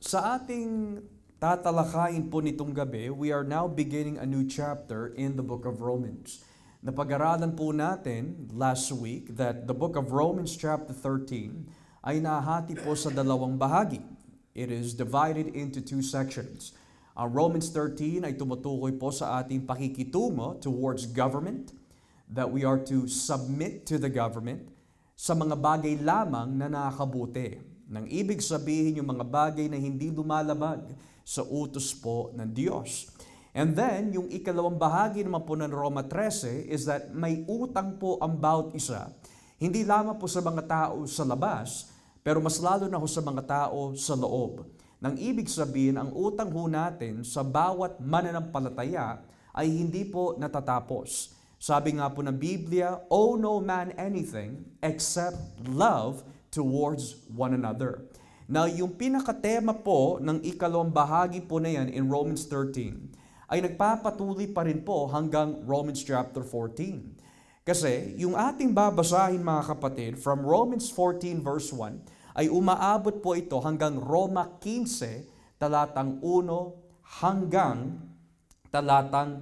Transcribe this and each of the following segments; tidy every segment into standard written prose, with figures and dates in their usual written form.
Sa ating tatalakayin po nitong gabi, we are now beginning a new chapter in the book of Romans. Napag-aralan po natin last week that the book of Romans chapter 13 ay nahati po sa dalawang bahagi. It is divided into two sections. Ang Romans 13 ay tumutukoy po sa ating pakikitungo towards government, that we are to submit to the government sa mga bagay lamang na nakakabuti. Nang ibig sabihin yung mga bagay na hindi lumalabag sa utos po ng Diyos. And then, yung ikalawang bahagi naman po ng Roma 13 is that may utang po ang bawat isa. Hindi lamang po sa mga tao sa labas, pero mas lalo na ho sa mga tao sa loob. Nang ibig sabihin, ang utang ho natin sa bawat mananampalataya ay hindi po natatapos. Sabi nga po ng Biblia, owe no man anything except love towards one another. Now, yung pinakatema po ng ikalawang bahagi po na yan in Romans 13 ay nagpapatuloy pa rin po hanggang Romans chapter 14. Kasi yung ating babasahin mga kapatid from Romans 14 verse 1 ay umaabot po ito hanggang Roma 15 talatang 1 hanggang talatang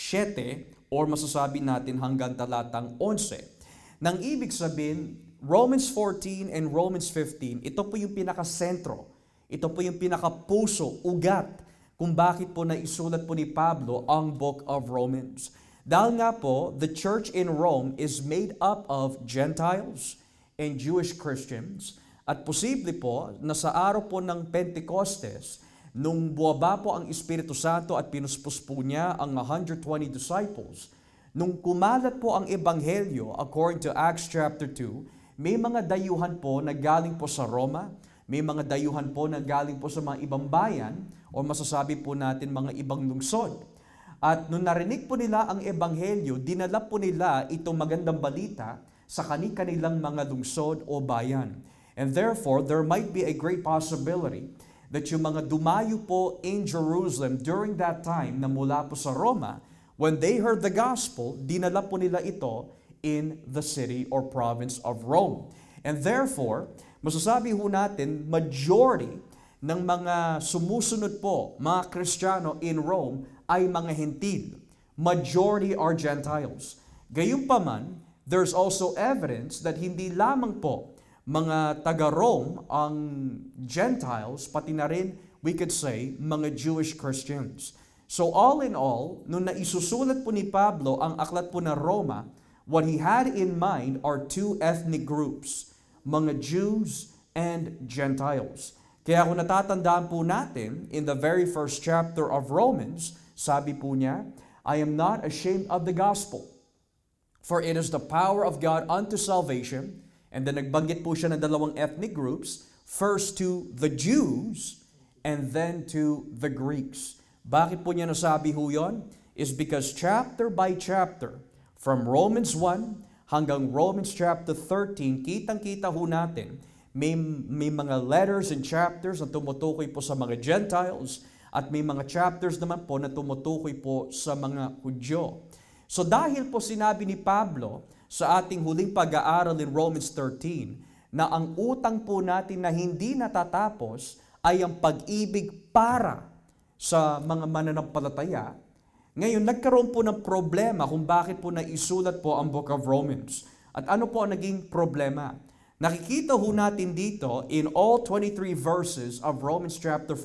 7 or masasabi natin hanggang talatang 11. Nang ibig sabihin, Romans 14 and Romans 15, ito po yung pinakasentro. Ito po yung pinakapuso, ugat, kung bakit po naisulat po ni Pablo ang book of Romans. Dahil nga po, the church in Rome is made up of Gentiles and Jewish Christians. At posible po na sa araw po ng Pentecostes, nung buwaba po ang Espiritu Santo at pinuspos po niya ang 120 disciples, nung kumalat po ang Ebanghelyo according to Acts chapter 2, may mga dayuhan po na galing po sa Roma, may mga dayuhan po na galing po sa mga ibang bayan, o masasabi po natin mga ibang lungsod. At nung narinig po nila ang Ebanghelyo, dinala po nila itong magandang balita sa kanilang mga lungsod o bayan. And therefore, there might be a great possibility that yung mga dumayo po in Jerusalem during that time na mula po sa Roma, when they heard the gospel, dinala po nila ito in the city or province of Rome. And therefore, masasabi ho natin, majority ng mga sumusunod po, mga Kristiyano in Rome, ay mga Hentil. Majority are Gentiles. Gayunpaman, there's also evidence that hindi lamang po mga taga-Rome ang Gentiles, pati na rin, we could say, mga Jewish Christians. So all in all, nung naisusulat po ni Pablo ang aklat po ng Roma, what he had in mind are two ethnic groups, mga Jews and Gentiles. Kaya kung natatandaan po natin, in the very first chapter of Romans, sabi po niya, I am not ashamed of the gospel, for it is the power of God unto salvation. And then nagbanggit po siya ng dalawang ethnic groups, first to the Jews and then to the Greeks. Bakit po niya nasabi ho yun? Is because chapter by chapter, from Romans 1 hanggang Romans chapter 13, kitang-kita ho natin, may mga letters and chapters na tumutukoy po sa mga Gentiles at may mga chapters naman po na tumutukoy po sa mga Hudyo. So dahil po sinabi ni Pablo sa ating huling pag-aaral in Romans 13 na ang utang po natin na hindi natatapos ay ang pag-ibig para sa mga mananampalataya, ngayon, nagkaroon po ng problema kung bakit po naisulat po ang Book of Romans. At ano po ang naging problema? Nakikita ho natin dito in all 23 verses of Romans chapter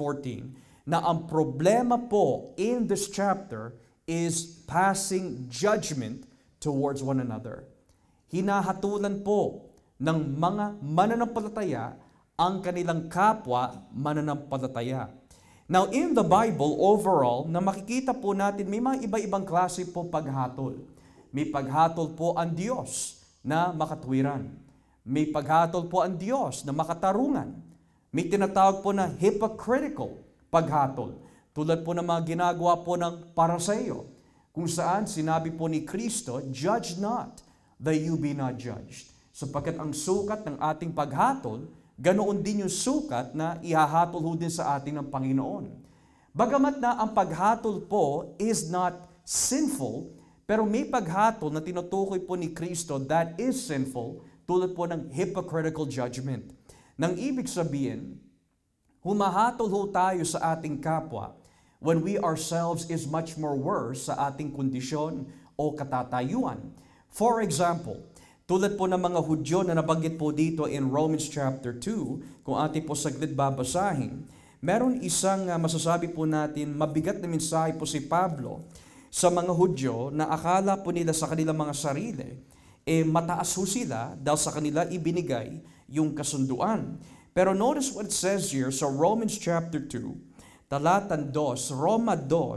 14 na ang problema po in this chapter is passing judgment towards one another. Hinahatulan po ng mga mananampalataya ang kanilang kapwa mananampalataya. Now, in the Bible, overall, na makikita po natin, may mga iba-ibang klase po paghatol. May paghatol po ang Diyos na makatwiran. May paghatol po ang Diyos na makatarungan. May tinatawag po na hypocritical paghatol. Tulad po ng mga ginagawa po ng Pariseo, kung saan sinabi po ni Kristo, judge not, that you be not judged. Sapagkat ang sukat ng ating paghatol, ganoon din yung sukat na ihahatol ho din sa atin ng Panginoon. Bagamat na ang paghatol po is not sinful, pero may paghatol na tinutukoy po ni Kristo that is sinful, tulad po ng hypocritical judgment. Nang ibig sabihin, Humahatol ho tayo sa ating kapwa when we ourselves is much more worse sa ating kondisyon o katatayuan. For example, tulad po ng mga Hudyo na nabanggit po dito in Romans chapter 2, kung ating po saglit babasahin, meron isang masasabi po natin, mabigat na mensahe po si Pablo sa mga Hudyo na akala po nila sa kanilang mga sarili, mataas ho sila dahil sa kanila ibinigay yung kasunduan. Pero notice what it says here sa Romans chapter 2, talatan 2, Roma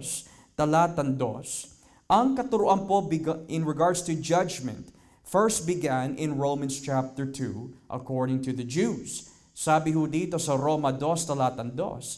2, talatan 2. Ang katuruan po in regards to judgment first began in Romans chapter 2 according to the Jews. Sabi ho dito sa Roma 2, talatan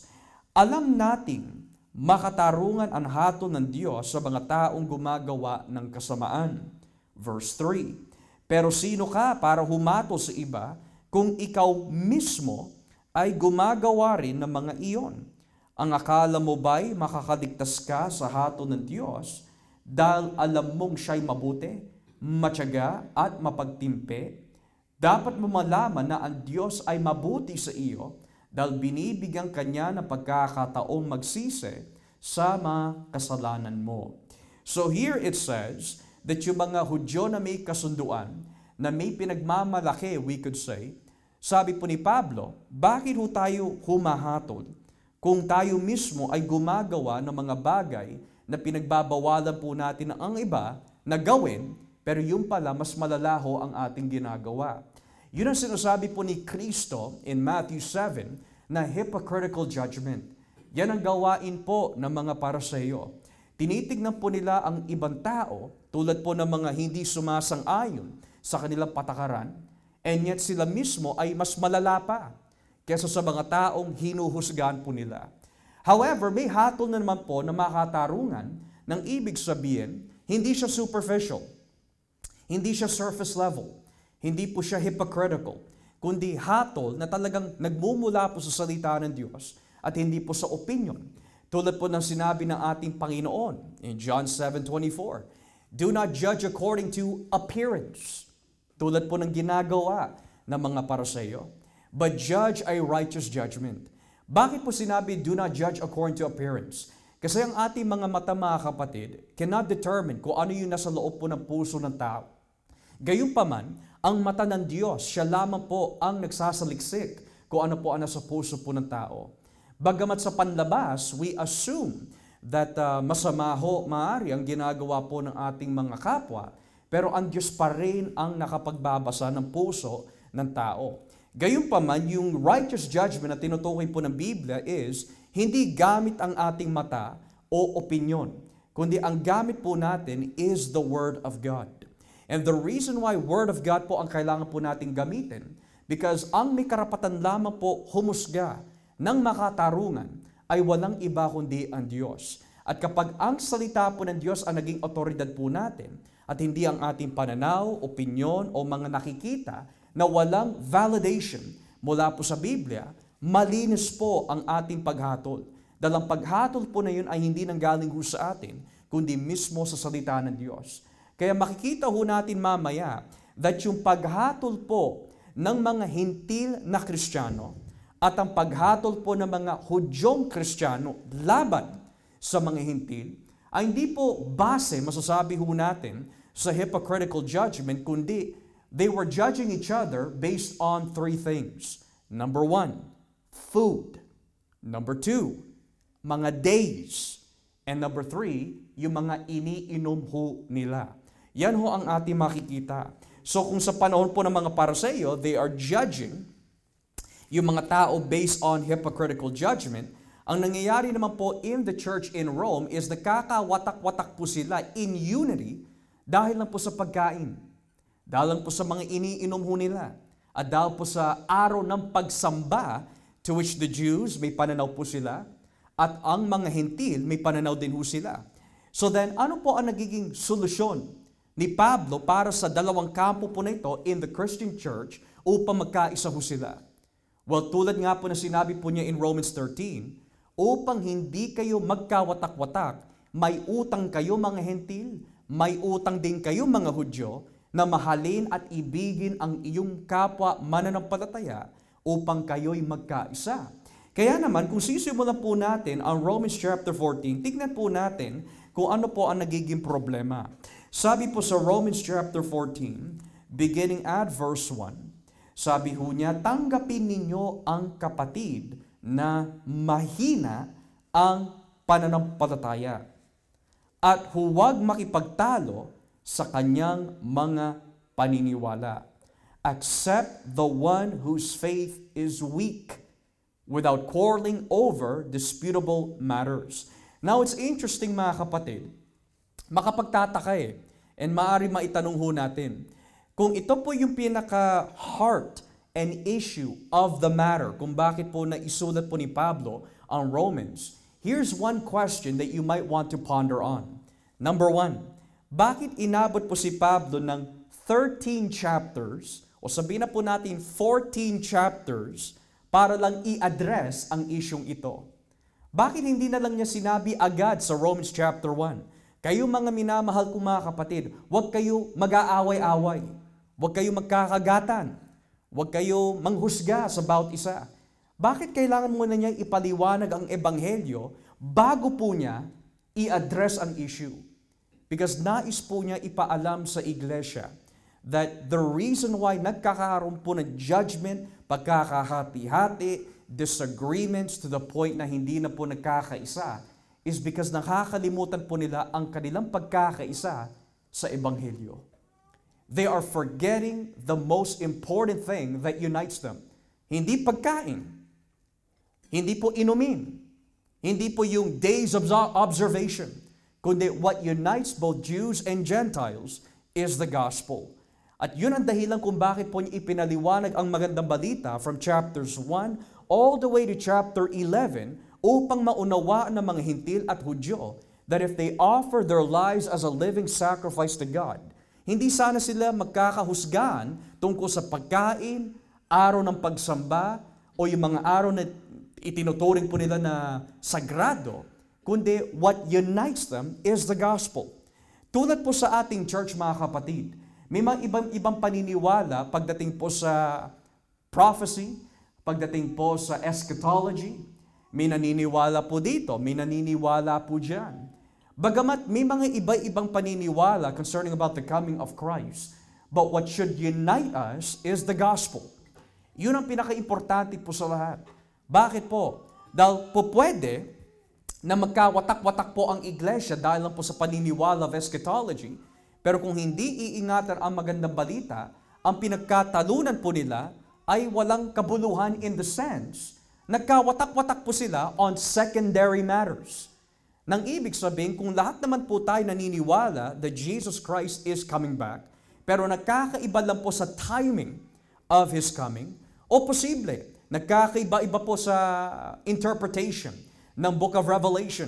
2, alam nating makatarungan ang hatol ng Diyos sa mga taong gumagawa ng kasamaan. Verse 3, pero sino ka para humatol sa iba kung ikaw mismo ay gumagawa rin ng mga iyon? Ang akala mo ba'y makakaligtas ka sa hatol ng Diyos dahil alam mong siya'y mabuti, matyaga at mapagtimpe? Dapat mo malaman na ang Diyos ay mabuti sa iyo dahil binibigyan Kanya ng pagkakataong magsisi sa mga kasalanan mo. So here it says that yung mga Hudyo na may kasunduan, na may pinagmamalaki, we could say, sabi po ni Pablo, bakit ho tayo humahatol kung tayo mismo ay gumagawa ng mga bagay na pinagbabawalan po natin ang iba na gawin, pero yung pala mas malalaho ang ating ginagawa. Yun ang sinasabi po ni Kristo in Matthew 7 na hypocritical judgment. Yan ang gawain po ng mga Pariseo. Tinitignan po nila ang ibang tao tulad po ng mga hindi sumasang-ayon sa kanilang patakaran, and yet sila mismo ay mas malala pa kaysa sa mga taong hinuhusgahan po nila. However, may hatol na naman po na makatarungan ng ibig sabihin, hindi siya superficial, hindi siya surface level, hindi po siya hypocritical, kundi hatol na talagang nagmumula po sa salita ng Diyos at hindi po sa opinion. Tulad po ng sinabi ng ating Panginoon in John 7:24, do not judge according to appearance. Tulad po ng ginagawa ng mga Pariseo, but judge a righteous judgment. Bakit po sinabi, do not judge according to appearance? Kasi ang ating mga mata, mga kapatid, cannot determine kung ano yung nasa loob po ng puso ng tao. Gayunpaman, ang mata ng Diyos, siya lamang po ang nagsasaliksik kung ano po ang nasa puso po ng tao. Bagamat sa panlabas, we assume that masama ho, maaari ang ginagawa po ng ating mga kapwa, pero ang Diyos pa rin ang nakapagbabasa ng puso ng tao. Gayunpaman, yung righteous judgment na tinutukoy po ng Biblia is hindi gamit ang ating mata o opinyon, kundi ang gamit po natin is the Word of God. And the reason why Word of God po ang kailangan po natin gamitin, because ang may karapatan lamang po humusga ng makatarungan ay walang iba kundi ang Diyos. At kapag ang salita po ng Diyos ang naging otoridad po natin, at hindi ang ating pananaw, opinyon o mga nakikita na walang validation mula po sa Biblia, malinis po ang ating paghatol. Dahil ang paghatol po na yun ay hindi nanggaling ho sa atin, kundi mismo sa salita ng Diyos. Kaya makikita ho natin mamaya that yung paghatol po ng mga hintil na Kristiyano at ang paghatol po ng mga Hudyong Kristiyano laban sa mga hintil ay hindi po base, masasabi ho natin, sa hypocritical judgment, kundi they were judging each other based on three things. Number 1, food. Number 2, mga days. And number 3, yung mga iniinom ho nila. Yan ho ang ating makikita. So kung sa panahon po ng mga Pariseo, they are judging yung mga tao based on hypocritical judgment, ang nangyayari naman po in the church in Rome is nakakawatak-watak po sila in unity dahil lang po sa pagkain, dahil lang po sa mga iniinom ho nila, at dahil po sa araw ng pagsamba to which the Jews may pananaw po sila at ang mga Hentil may pananaw din ho sila. So then, ano po ang nagiging solusyon ni Pablo para sa dalawang kampo po na ito in the Christian church upang magkaisa ho sila? Well, tulad nga po na sinabi po niya in Romans 13, upang hindi kayo magkawatak-watak, may utang kayo mga Hentil, may utang din kayo mga Hudyo, na mahalin at ibigin ang iyong kapwa mananampalataya upang kayo'y magkaisa. Kaya naman, kung sisimulan po natin ang Romans chapter 14, tignan po natin kung ano po ang nagiging problema. Sabi po sa Romans chapter 14, beginning at verse 1, sabi ho niya, tanggapin ninyo ang kapatid na mahina ang pananampalataya at huwag makipagtalo sa kanyang mga paniniwala. Accept the one whose faith is weak without quarreling over disputable matters. Now, it's interesting mga kapatid, makapagtataka and maaari maitanong ho natin, kung ito po yung pinaka-heart and issue of the matter, kung bakit po naisulat po ni Pablo ang Romans, here's one question that you might want to ponder on. Number one, bakit inabot po si Pablo ng 13 chapters, o sabihin na po natin 14 chapters, para lang i-address ang isyong ito? Bakit hindi na lang niya sinabi agad sa Romans chapter 1? Kayo mga minamahal kong mga kapatid, huwag kayo mag-aaway-away. Huwag kayo magkakagatan. Huwag kayo manghusga sa bawat isa. Bakit kailangan muna niya ipaliwanag ang ebanghelyo bago po niya i-address ang issue? Because nais po niya ipaalam sa iglesia that the reason why nagkakaroon po ng judgment, pagkakahati-hati, disagreements to the point na hindi na po nagkakaisa is because nakakalimutan po nila ang kanilang pagkakaisa sa Ebanghelyo. They are forgetting the most important thing that unites them. Hindi pagkain, hindi po inumin, hindi po yung days of observation, kundi what unites both Jews and Gentiles is the gospel. At yun ang dahilan kung bakit po niya ipinaliwanag ang magandang balita from chapters 1 all the way to chapter 11 upang maunawaan ng mga Hintil at Hudyo that if they offer their lives as a living sacrifice to God, hindi sana sila magkakahusgahan tungkol sa pagkain, araw ng pagsamba, o yung mga araw na itinuturing po nila na sagrado, kundi what unites them is the gospel. Tulad po sa ating church mga kapatid, may mga ibang paniniwala pagdating po sa prophecy, pagdating po sa eschatology. May naniniwala po dito, may naniniwala po dyan. Bagamat may mga iba-ibang paniniwala concerning about the coming of Christ, but what should unite us is the gospel. Yun ang pinaka-importante po sa lahat. Bakit po? Dahil po pwede na magkawatak-watak po ang iglesia dahil lang po sa paniniwala of eschatology, pero kung hindi iingatan ang magandang balita, ang pinagkatalunan po nila ay walang kabuluhan in the sense, nagkawatak-watak po sila on secondary matters. Nang ibig sabihin, kung lahat naman po tayo naniniwala that Jesus Christ is coming back, pero nagkakaiba lang po sa timing of His coming, o posible, nagkakaiba-iba po sa interpretation ng Book of Revelation,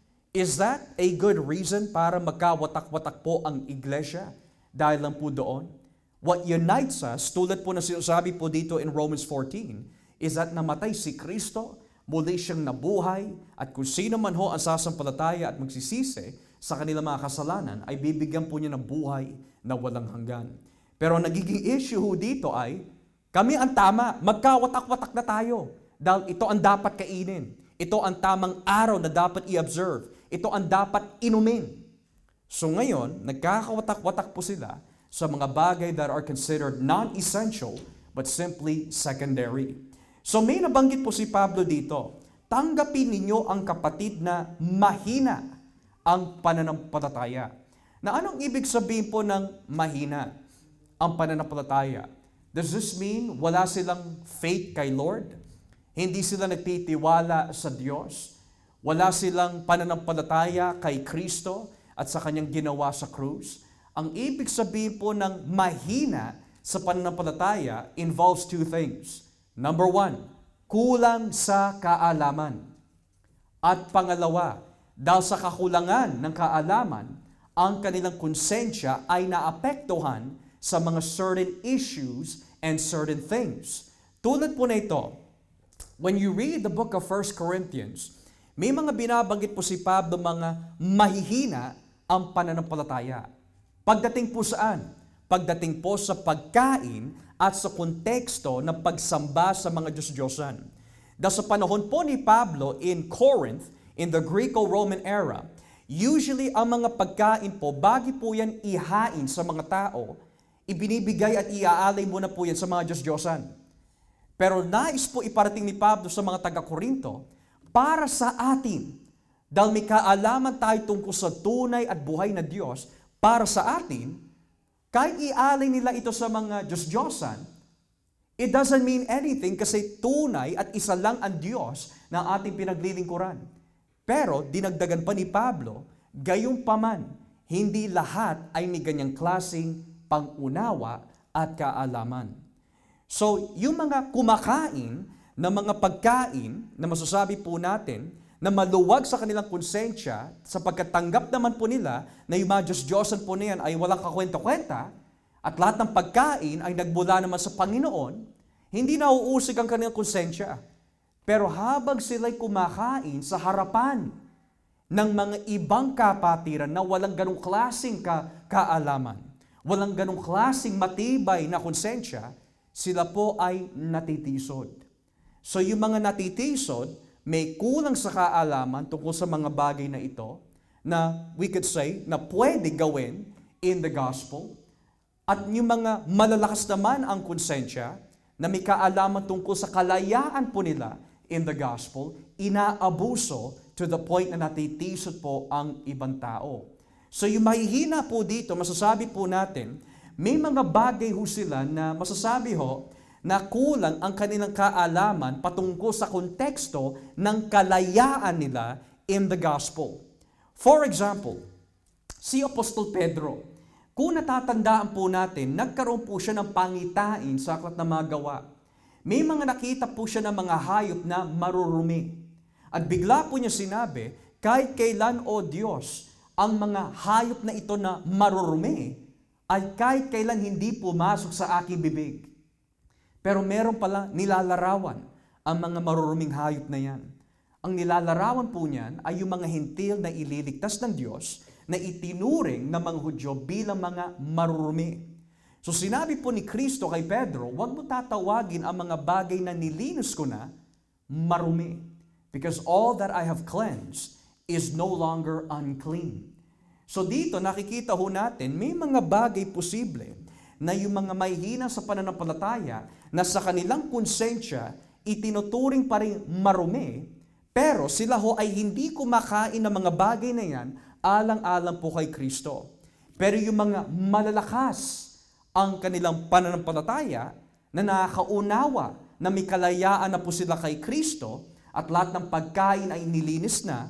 is that a good reason para magkawatak-watak po ang iglesia? Dahil lang po doon, what unites us, tulad po na sinasabi po dito in Romans 14, is that namatay si Kristo, muli siyang nabuhay, at kung sino man ho ang sasampalataya at magsisisi sa kanilang mga kasalanan, ay bibigyan po niya ng buhay na walang hanggan. Pero ang nagiging issue ho dito ay, kami ang tama, magkawatak-watak na tayo, dahil ito ang dapat kainin. Ito ang tamang araw na dapat i-observe. Ito ang dapat inumin. So ngayon, nagkakawatak-watak po sila sa mga bagay that are considered non-essential but simply secondary. So may nabanggit po si Pablo dito, tanggapin ninyo ang kapatid na mahina ang pananampalataya. Na anong ibig sabihin po ng mahina ang pananampalataya? Does this mean wala silang faith kay Lord? Hindi sila nagtitiwala sa Diyos? Wala silang pananampalataya kay Kristo at sa kanyang ginawa sa krus? Ang ibig sabihin po ng mahina sa pananampalataya involves two things. Number one, kulang sa kaalaman. At pangalawa, dahil sa kakulangan ng kaalaman, ang kanilang konsensya ay naapektuhan sa mga certain issues and certain things. Tulad po na ito, when you read the book of 1 Corinthians, may mga binabanggit po si Pablo mga mahihina ang pananampalataya. Pagdating po saan? Pagdating po sa pagkain at sa konteksto ng pagsamba sa mga Diyos-Diyosan. Dahil sa panahon po ni Pablo in Corinth, in the Greco-Roman era, usually ang mga pagkain po, bagi po yan ihain sa mga tao, ibinibigay at iaalay muna po yan sa mga Diyos-Diyosan. Pero nais po iparating ni Pablo sa mga taga-Korinto, para sa atin, dahil may kaalaman tayo tungkol sa tunay at buhay na Diyos, para sa atin, kahit ialay nila ito sa mga Diyos-Diyosan, it doesn't mean anything kasi tunay at isa lang ang Diyos na ating pinaglilingkuran. Pero dinagdagan pa ni Pablo, gayunpaman, hindi lahat ay may ganyang klaseng pang-unawa at kaalaman. So, yung mga kumakain na mga pagkain na masasabi po natin na maluwag sa kanilang konsensya sapagkat tanggap naman po nila na yung mga Diyos-Diyosan po na yan ay walang kakwenta-kwenta, at lahat ng pagkain ay nagmula naman sa Panginoon, hindi nauusig ang kanilang konsensya. Pero habang sila'y kumakain sa harapan ng mga ibang kapatiran na walang ganong klaseng kaalaman, walang ganong klaseng matibay na konsensya, sila po ay natitisod. So yung mga natitisod, may kulang sa kaalaman tungkol sa mga bagay na ito, na we could say, na pwede gawin in the gospel. At yung mga malalakas naman ang konsensya na may kaalaman tungkol sa kalayaan po nila in the gospel, inaabuso to the point na natitisod po ang ibang tao. So yung mahihina po dito, masasabi po natin, may mga bagay ho sila na masasabi ho na kulang ang kanilang kaalaman patungkol sa konteksto ng kalayaan nila in the gospel. For example, si Apostol Pedro, kung natatandaan po natin, nagkaroon po siya ng pangitain sa aklat na mga gawa. May mga nakita po siya ng mga hayop na marurumi. At bigla po niya sinabi, kahit kailan, O Diyos, ang mga hayop na ito na marurumi, ay kahit kailan hindi pumasok sa aking bibig. Pero meron pala nilalarawan ang mga maruruming hayop na yan. Ang nilalarawan po niyan ay yung mga hintil na ililigtas ng Diyos na itinuring ng mga Hudyo bilang mga marurumi. So sinabi po ni Kristo kay Pedro, huwag mo tatawagin ang mga bagay na nilinis ko na marumi. Because all that I have cleansed is no longer unclean. So dito nakikita ho natin, may mga bagay posible na yung mga mahihina sa pananampalataya na sa kanilang konsensya, itinuturing pa rin marumi, pero sila ho ay hindi kumakain ng mga bagay na yan alang-alang po kay Kristo. Pero yung mga malalakas ang kanilang pananampalataya na nakakaunawa na may kalayaan na po sila kay Kristo at lahat ng pagkain ay nilinis na,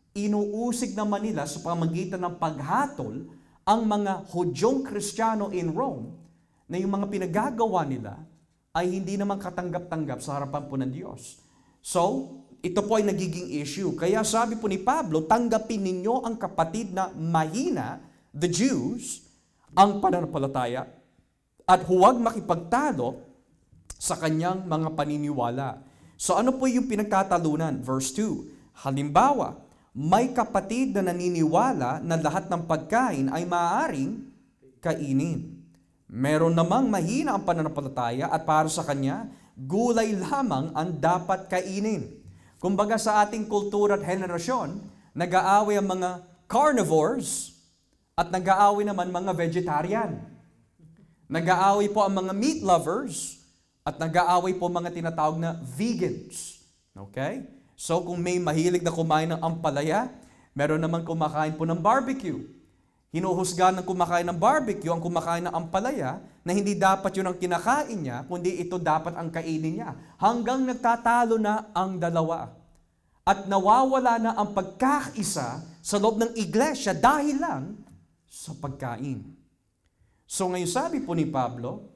inuusig naman nila sa pamamagitan ng paghatol ang mga Hudyong Kristiyano in Rome na yung mga pinagagawa nila ay hindi naman katanggap-tanggap sa harapan po ng Diyos. So, ito po ay nagiging issue. Kaya sabi po ni Pablo, tanggapin ninyo ang kapatid na mahina, the Jews, ang pananampalataya, at huwag makipagtalo sa kanyang mga paniniwala. So ano po yung pinagtatalunan? Verse 2, halimbawa, may kapatid na naniniwala na lahat ng pagkain ay maaaring kainin. Meron namang mahina ang pananampalataya at para sa kanya, gulay lamang ang dapat kainin. Kumbaga sa ating kultura at henerasyon, nag-aaway ang mga carnivores at nag-aaway naman mga vegetarian. Nag-aaway po ang mga meat lovers at nag-aaway po mga tinatawag na vegans. Okay? So kung may mahilig na kumain ng ampalaya, meron naman kumakain po ng barbecue. Hinuhusgahan ng kumakain ng barbecue ang kumakain ng ampalaya na hindi dapat yun ang kinakain niya, kundi ito dapat ang kainin niya. Hanggang nagtatalo na ang dalawa. At nawawala na ang pagkakaisa sa loob ng iglesia dahil lang sa pagkain. So ngayon sabi po ni Pablo,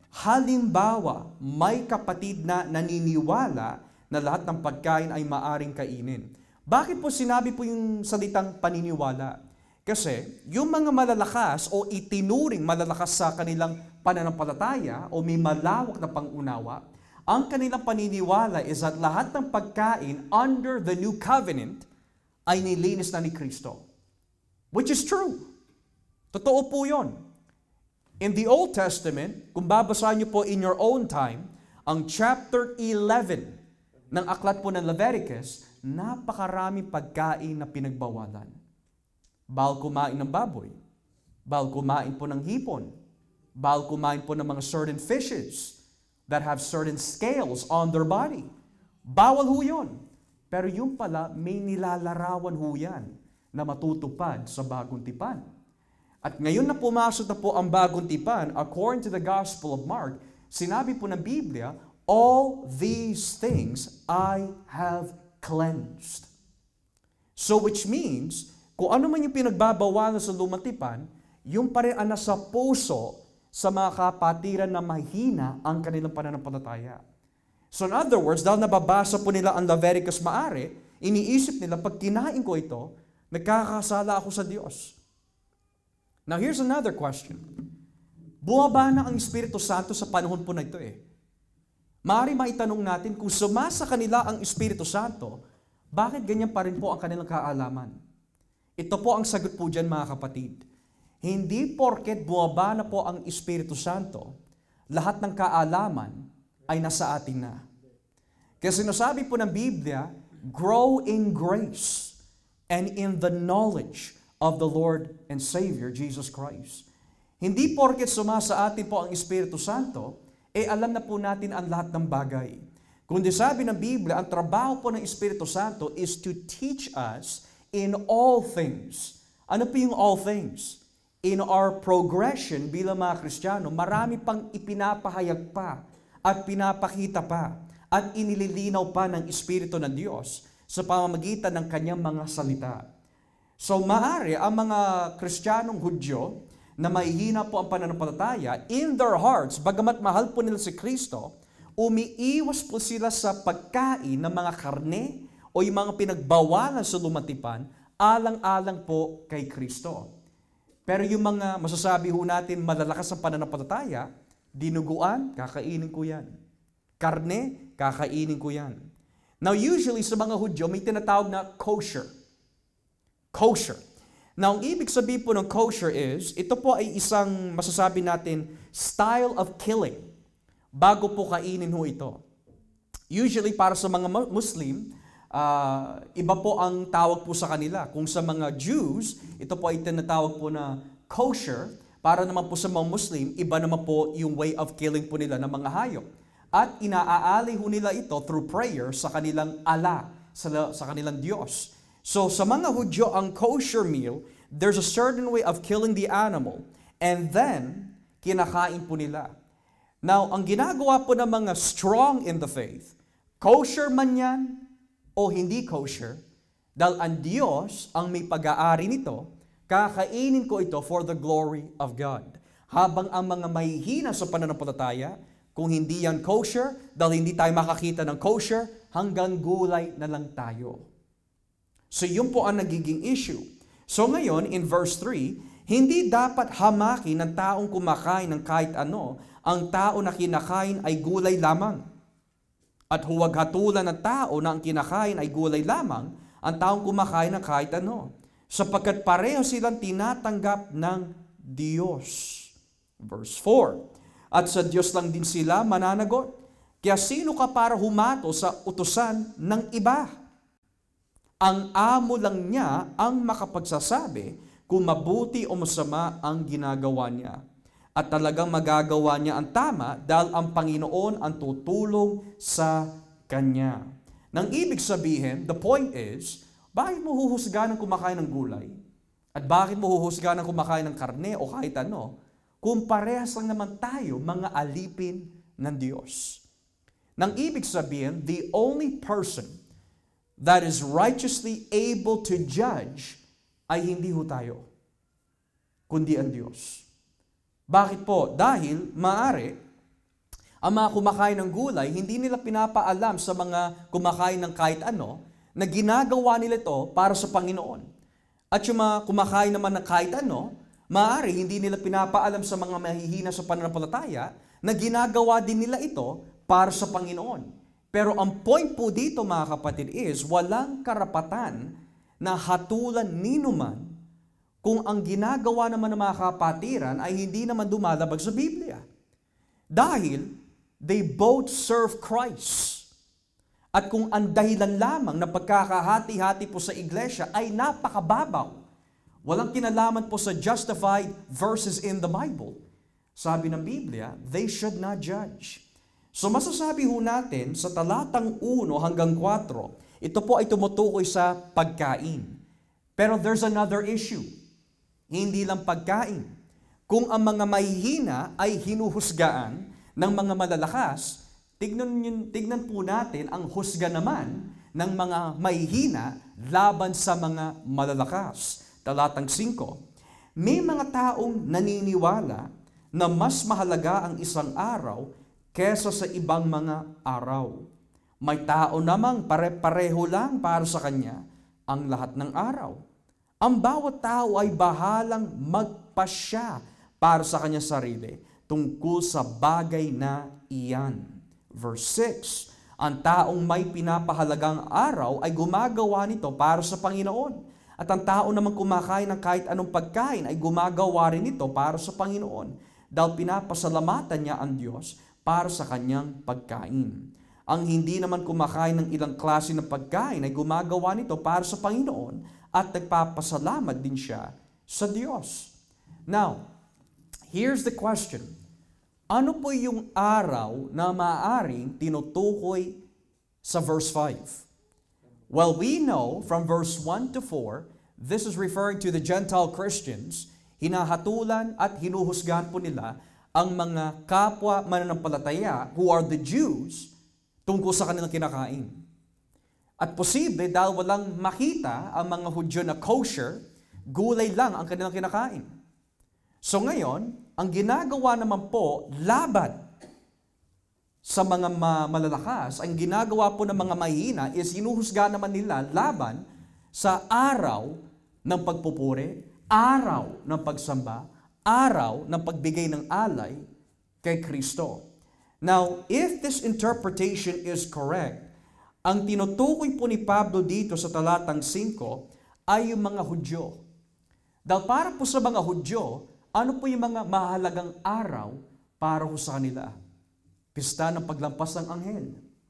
halimbawa may kapatid na naniniwala na lahat ng pagkain ay maaring kainin. Bakit po sinabi po yung salitang paniniwala? Kasi yung mga malalakas o itinuring malalakas sa kanilang pananampalataya o may malawak na pangunawa, ang kanilang paniniwala is at lahat ng pagkain under the new covenant ay nilinis na ni Kristo. Which is true. Totoo po yun. In the Old Testament, kung babasahin niyo po in your own time, ang chapter 11 ng aklat po ng Leviticus, napakaraming pagkain na pinagbawalan. Bawal kumain ng baboy, bawal kumain po ng hipon, bawal kumain po ng mga certain fishes that have certain scales on their body. Bawal ho yun. Pero yung pala, may nilalarawan ho yan na matutupad sa bagong tipan. At ngayon na pumasok na po ang bagong tipan, according to the Gospel of Mark, sinabi po ng Biblia, all these things I have cleansed. So which means, kung ano man yung pinagbabawalan sa lumang tipan, yung pa rin ang nasa puso sa mga kapatiran na mahina ang kanilang pananampalataya. So in other words, dahil nababasa po nila ang Leviticus maari, iniisip nila, pag kinain ko ito, nagkakasala ako sa Diyos. Now here's another question. Buwaba na ang Espiritu Santo sa panahon po na ito Maaari maitanong natin, kung sumasa kanila ang Espiritu Santo, bakit ganyan pa rin po ang kanilang kaalaman? Ito po ang sagot po dyan, mga kapatid. Hindi porket buwaba na po ang Espiritu Santo, lahat ng kaalaman ay nasa atin na. Kasi sinasabi po ng Biblia, grow in grace and in the knowledge of the Lord and Savior, Jesus Christ. Hindi porket sumasa atin po ang Espiritu Santo, alam na po natin ang lahat ng bagay. Kundi sabi ng Biblia, ang trabaho po ng Espiritu Santo is to teach us in all things. Ano po yung all things? In our progression bilang mga Kristiyano, marami pang ipinapahayag pa at pinapakita pa at inililinaw pa ng Espiritu ng Diyos sa pamamagitan ng kanyang mga salita. So maaari ang mga Kristiyanong Hudyo na mahihina po ang pananampalataya, in their hearts, bagamat mahal po nila si Kristo, umiiwas po sila sa pagkain ng mga karne o yung mga pinagbawalan sa lumatipan, alang-alang po kay Kristo. Pero yung mga masasabi ho natin malalakas ang pananampalataya, dinuguan, kakainin ko yan. Karne, kakainin ko yan. Now usually sa mga Hudyo, may tinatawag na kosher. Kosher. Now, ang ibig sabihin po ng kosher is, ito po ay isang masasabi natin, style of killing, bago po kainin ho ito. Usually, para sa mga Muslim, iba po ang tawag po sa kanila. Kung sa mga Jews, ito po ay tinatawag po na kosher. Para naman po sa mga Muslim, iba naman po yung way of killing po nila ng mga hayop. At inaaali ho nila ito through prayer sa kanilang Allah, sa kanilang Diyos. So sa mga Hudyo, ang kosher meal, there's a certain way of killing the animal and then kinakain po nila. Now, ang ginagawa po ng mga strong in the faith, kosher man yan o hindi kosher, dahil ang Diyos ang may pag-aari nito, kakainin ko ito for the glory of God. Habang ang mga mahihina sa pananampalataya, kung hindi yan kosher, dahil hindi tayo makakita ng kosher, hanggang gulay na lang tayo. So yun po ang nagiging issue. So ngayon, in verse 3, hindi dapat hamakin ng taong kumakain ng kahit ano, ang tao na kinakain ay gulay lamang. At huwag hatulan ng tao na ang kinakain ay gulay lamang, ang taong kumakain ng kahit ano. Sapagkat pareho silang tinatanggap ng Diyos. Verse 4, at sa Diyos lang din sila mananagot. Kaya sino ka para humato sa utusan ng iba? Ang amo lang niya ang makapagsasabi kung mabuti o masama ang ginagawa niya. At talagang magagawa niya ang tama dahil ang Panginoon ang tutulong sa kanya. Nang ibig sabihin, the point is, bakit mo huhusgahan ng kumakain ng gulay? At bakit mo huhusgahan ng kumakain ng karne o kahit ano? Kung parehas lang naman tayo mga alipin ng Diyos. Nang ibig sabihin, the only person that is righteously able to judge ay hindi ho tayo, kundi ang Diyos. Bakit po? Dahil maaari, ang mga kumakain ng gulay, hindi nila pinapaalam sa mga kumakain ng kahit ano, na ginagawa nila ito para sa Panginoon. At yung mga kumakain naman ng kahit ano, maaari hindi nila pinapaalam sa mga mahihina sa pananampalataya, na ginagawa din nila ito para sa Panginoon. Pero ang point po dito, mga kapatid, is walang karapatan na hatulan ninuman kung ang ginagawa naman ng mga kapatiran ay hindi naman dumalabag sa Biblia. Dahil they both serve Christ. At kung ang dahilan lamang na pagkakahati-hati po sa iglesia ay napakababaw, walang kinalaman po sa justified verses in the Bible. Sabi ng Biblia, they should not judge. So masasabi ho natin sa talatang 1 hanggang 4, ito po ay tumutukoy sa pagkain. Pero there's another issue. Hindi lang pagkain. Kung ang mga mahihina ay hinuhusgaan ng mga malalakas, tignan po natin ang husga naman ng mga mahihina laban sa mga malalakas. Talatang 5, may mga taong naniniwala na mas mahalaga ang isang araw kesa sa ibang mga araw. May tao namang pare-pareho lang para sa kanya ang lahat ng araw. Ang bawat tao ay bahalang magpasya para sa kanya sarili tungkol sa bagay na iyan. Verse 6, ang taong may pinapahalagang araw ay gumagawa nito para sa Panginoon. At ang tao naman kumakain ng kahit anong pagkain ay gumagawa rin ito para sa Panginoon dahil pinapasalamatan niya ang Diyos para sa kanyang pagkain. Ang hindi naman kumakain ng ilang klase ng pagkain ay gumagawa nito para sa Panginoon at nagpapasalamat din siya sa Diyos. Now, here's the question. Ano po yung araw na maaaring tinutukoy sa verse 5? Well, we know from verse 1 to 4, this is referring to the Gentile Christians. Hinahatulan at hinuhusgahan po nila ang mga kapwa mananampalataya who are the Jews tungkol sa kanilang kinakain. At posible dahil walang makita ang mga Hudyo na kosher, gulay lang ang kanilang kinakain. So ngayon, ang ginagawa naman po laban sa mga malalakas, ang ginagawa po ng mga mahihina is hinuhusga naman nila laban sa araw ng pagpupuri, araw ng pagsamba, araw ng pagbigay ng alay kay Kristo. Now, if this interpretation is correct, ang tinutukoy po ni Pablo dito sa talatang 5 ay yung mga Hudyo. Dahil para po sa mga Hudyo, ano po yung mga mahalagang araw para po sa kanila? Pista ng paglampas ng anghel.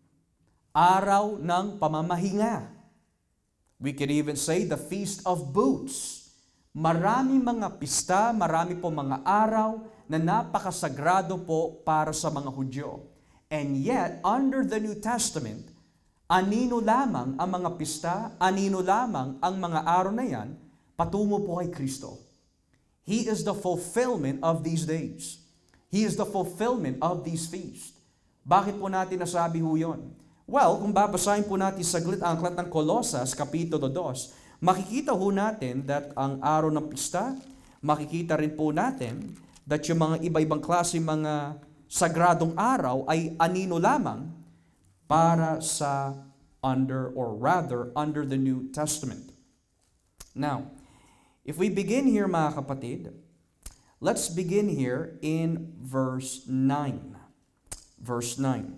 Araw ng pamamahinga. We could even say the Feast of Booths. Marami mga pista, marami po mga araw na napakasagrado po para sa mga Hudyo. And yet, under the New Testament, anino lamang ang mga pista, anino lamang ang mga araw na yan, patungo po kay Kristo. He is the fulfillment of these days. He is the fulfillment of these feasts. Bakit po natin nasabi ho yun? Well, kung babasahin po natin saglit ang aklat ng Colosas, Kapitulo 2, makikita ho natin that ang araw ng pista, makikita rin po natin that yung mga iba-ibang klase mga sagradong araw ay anino lamang para sa under the New Testament. Now, if we begin here mga kapatid, let's begin here in verse 9. Verse 9.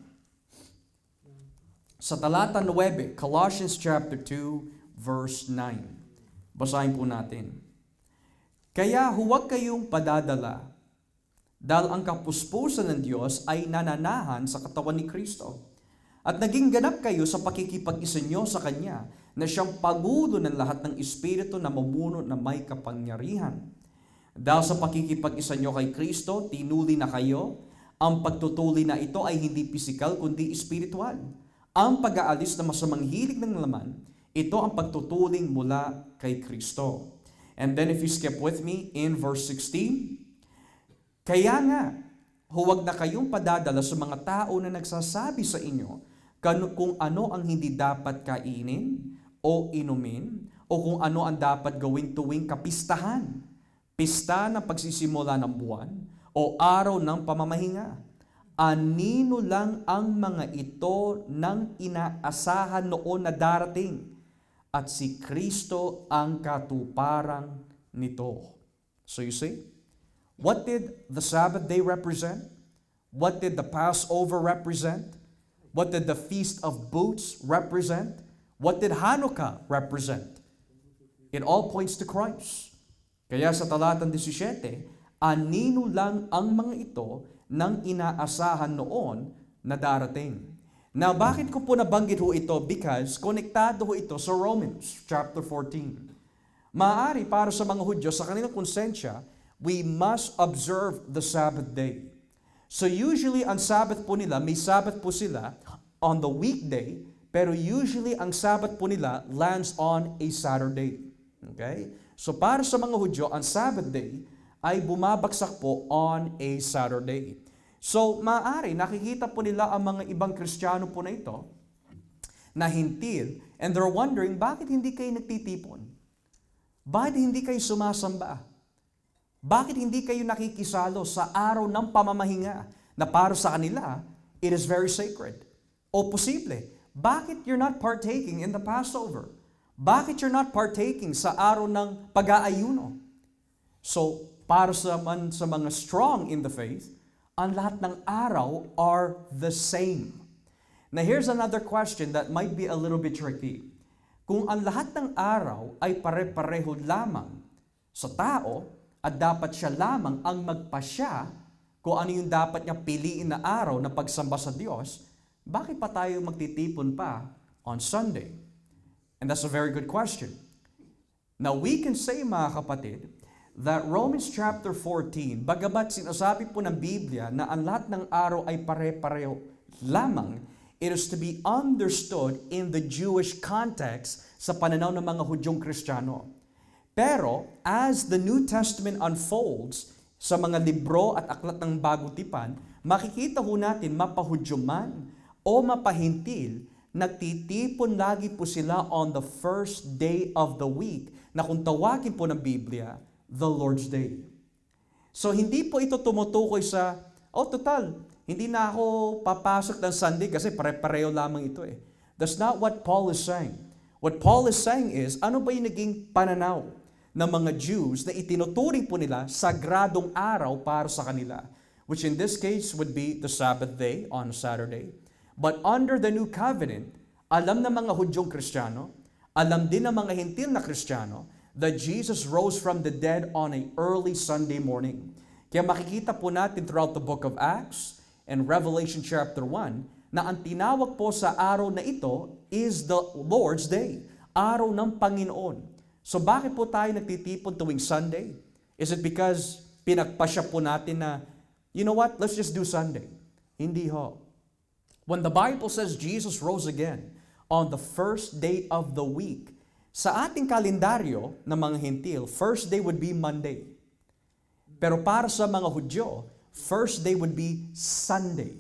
Sa talata 9, Colossians chapter 2, verse 9. Basahin po natin. Kaya huwag kayong padadala, dahil ang kapuspusan ng Diyos ay nananahan sa katawan ni Kristo. At naging ganap kayo sa pakikipag-isa nyo sa Kanya, na siyang pagulo ng lahat ng espiritu na mamuno na may kapangyarihan. Dahil sa pakikipag-isa nyo kay Kristo, tinuli na kayo. Ang pagtutuli na ito ay hindi pisikal kundi espiritual. Ang pag-aalis na masamang hilig ng laman, ito ang pagtutuling mula kay Kristo. And then if you skip with me in verse 16, kaya nga, huwag na kayong padadala sa mga tao na nagsasabi sa inyo kung ano ang hindi dapat kainin o inumin, o kung ano ang dapat gawin tuwing kapistahan, pista ng pagsisimula ng buwan, o araw ng pamamahinga. Anino lang ang mga ito ng inaasahan noon na darating, at si Kristo ang katuparan nito. So you see, what did the Sabbath day represent? What did the Passover represent? What did the Feast of Booths represent? What did Hanukkah represent? It all points to Christ. Kaya sa talatang 17, anino lang ang mga ito ng inaasahan noon na darating. Now, bakit ko po nabanggit ho ito? Because konektado ho ito sa Romans chapter 14. Maaari para sa mga Hudyo, sa kanilang konsensya, we must observe the Sabbath day. So usually, ang Sabbath po nila, may Sabbath po sila on the weekday, pero usually, ang Sabbath po nila lands on a Saturday. Okay? So para sa mga Hudyo, ang Sabbath day ay bumabagsak po on a Saturday. So maaari, nakikita po nila ang mga ibang Kristiyano po na ito, na hintil, and they're wondering, bakit hindi kayo nagtitipon? Bakit hindi kayo sumasamba? Bakit hindi kayo nakikisalo sa araw ng pamamahinga na para sa kanila, it is very sacred? O posible, bakit you're not partaking in the Passover? Bakit you're not partaking sa araw ng pag-aayuno? So, para sa mga strong in the faith, ang lahat ng araw are the same. Now, here's another question that might be a little bit tricky. Kung ang lahat ng araw ay pare-pareho lamang sa tao, at dapat siya lamang ang magpasya kung ano yung dapat niya piliin na araw na pagsamba sa Diyos, bakit pa tayo magtitipon pa on Sunday? And that's a very good question. Now, we can say, mga kapatid, that Romans chapter 14, bagamat sinasabi po ng Biblia na ang lahat ng araw ay pare-pareho lamang, it is to be understood in the Jewish context sa pananaw ng mga Hudyong Kristiyano. Pero, as the New Testament unfolds sa mga libro at aklat ng Bagong Tipan, makikita ho natin mapahudyo man o mapahintil, nagtitipon lagi po sila on the first day of the week na kung tawagin po ng Biblia, the Lord's Day. So, hindi po ito tumutukoy sa, total, hindi na ako papasok ng Sunday kasi pare-pareho lamang ito eh. That's not what Paul is saying. What Paul is saying is, ano ba yung naging pananaw ng mga Jews na itinuturing po nila sagradong araw para sa kanila? Which in this case would be the Sabbath day on Saturday. But under the New Covenant, alam ng mga Hudyong Kristiyano, alam din ng mga Hintil na Kristiyano, that Jesus rose from the dead on a early Sunday morning. Kaya makikita po natin throughout the book of Acts and Revelation chapter 1 na ang tinawag po sa araw na ito is the Lord's Day, araw ng Panginoon. So bakit po tayo nagtitipon tuwing Sunday? Is it because pinagpasya po natin na, you know what, let's just do Sunday? Hindi ho. When the Bible says Jesus rose again on the first day of the week, sa ating kalendaryo ng mga Hintil, first day would be Monday. Pero para sa mga Hudyo, first day would be Sunday.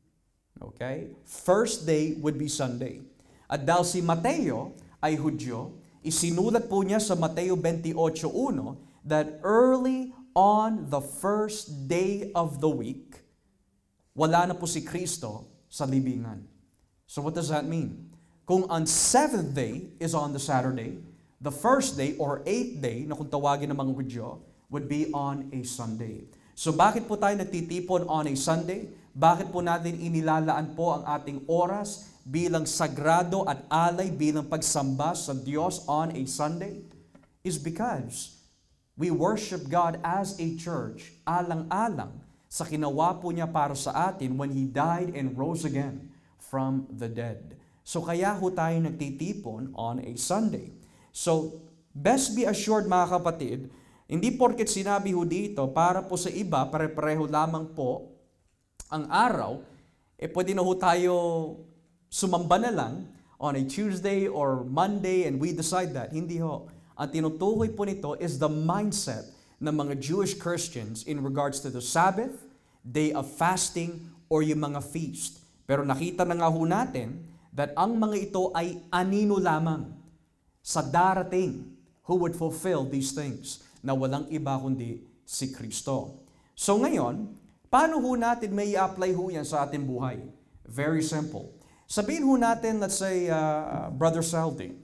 Okay? First day would be Sunday. At dahil si Mateo ay Hudyo, isinulat po niya sa Mateo 28:1 that early on the first day of the week, wala na po si Kristo sa libingan. So what does that mean? Kung ang seventh day is on the Saturday, the first day or eighth day, na kung tawagin ng mga Hudyo, would be on a Sunday. So bakit po tayo nagtitipon on a Sunday? Bakit po natin inilalaan po ang ating oras bilang sagrado at alay bilang pagsamba sa Diyos on a Sunday? Is because we worship God as a church, alang-alang sa ginawa po niya para sa atin when He died and rose again from the dead. So kaya ho tayo nagtitipon on a Sunday. So, best be assured mga kapatid, hindi porket sinabi ho dito, para po sa iba, pare-pareho lamang po ang araw, pwede na ho tayo sumamba na lang on a Tuesday or Monday and we decide that. Hindi ho. Ang tinutukoy po nito is the mindset ng mga Jewish Christians in regards to the Sabbath, day of fasting, or yung mga feast. Pero nakita na nga ho natin that ang mga ito ay anino lamang sa darating who would fulfill these things na walang iba kundi si Kristo. So ngayon, paano ho natin may i-apply ho yan sa ating buhay? Very simple. Sabihin ho natin, let's say, Brother Saldi,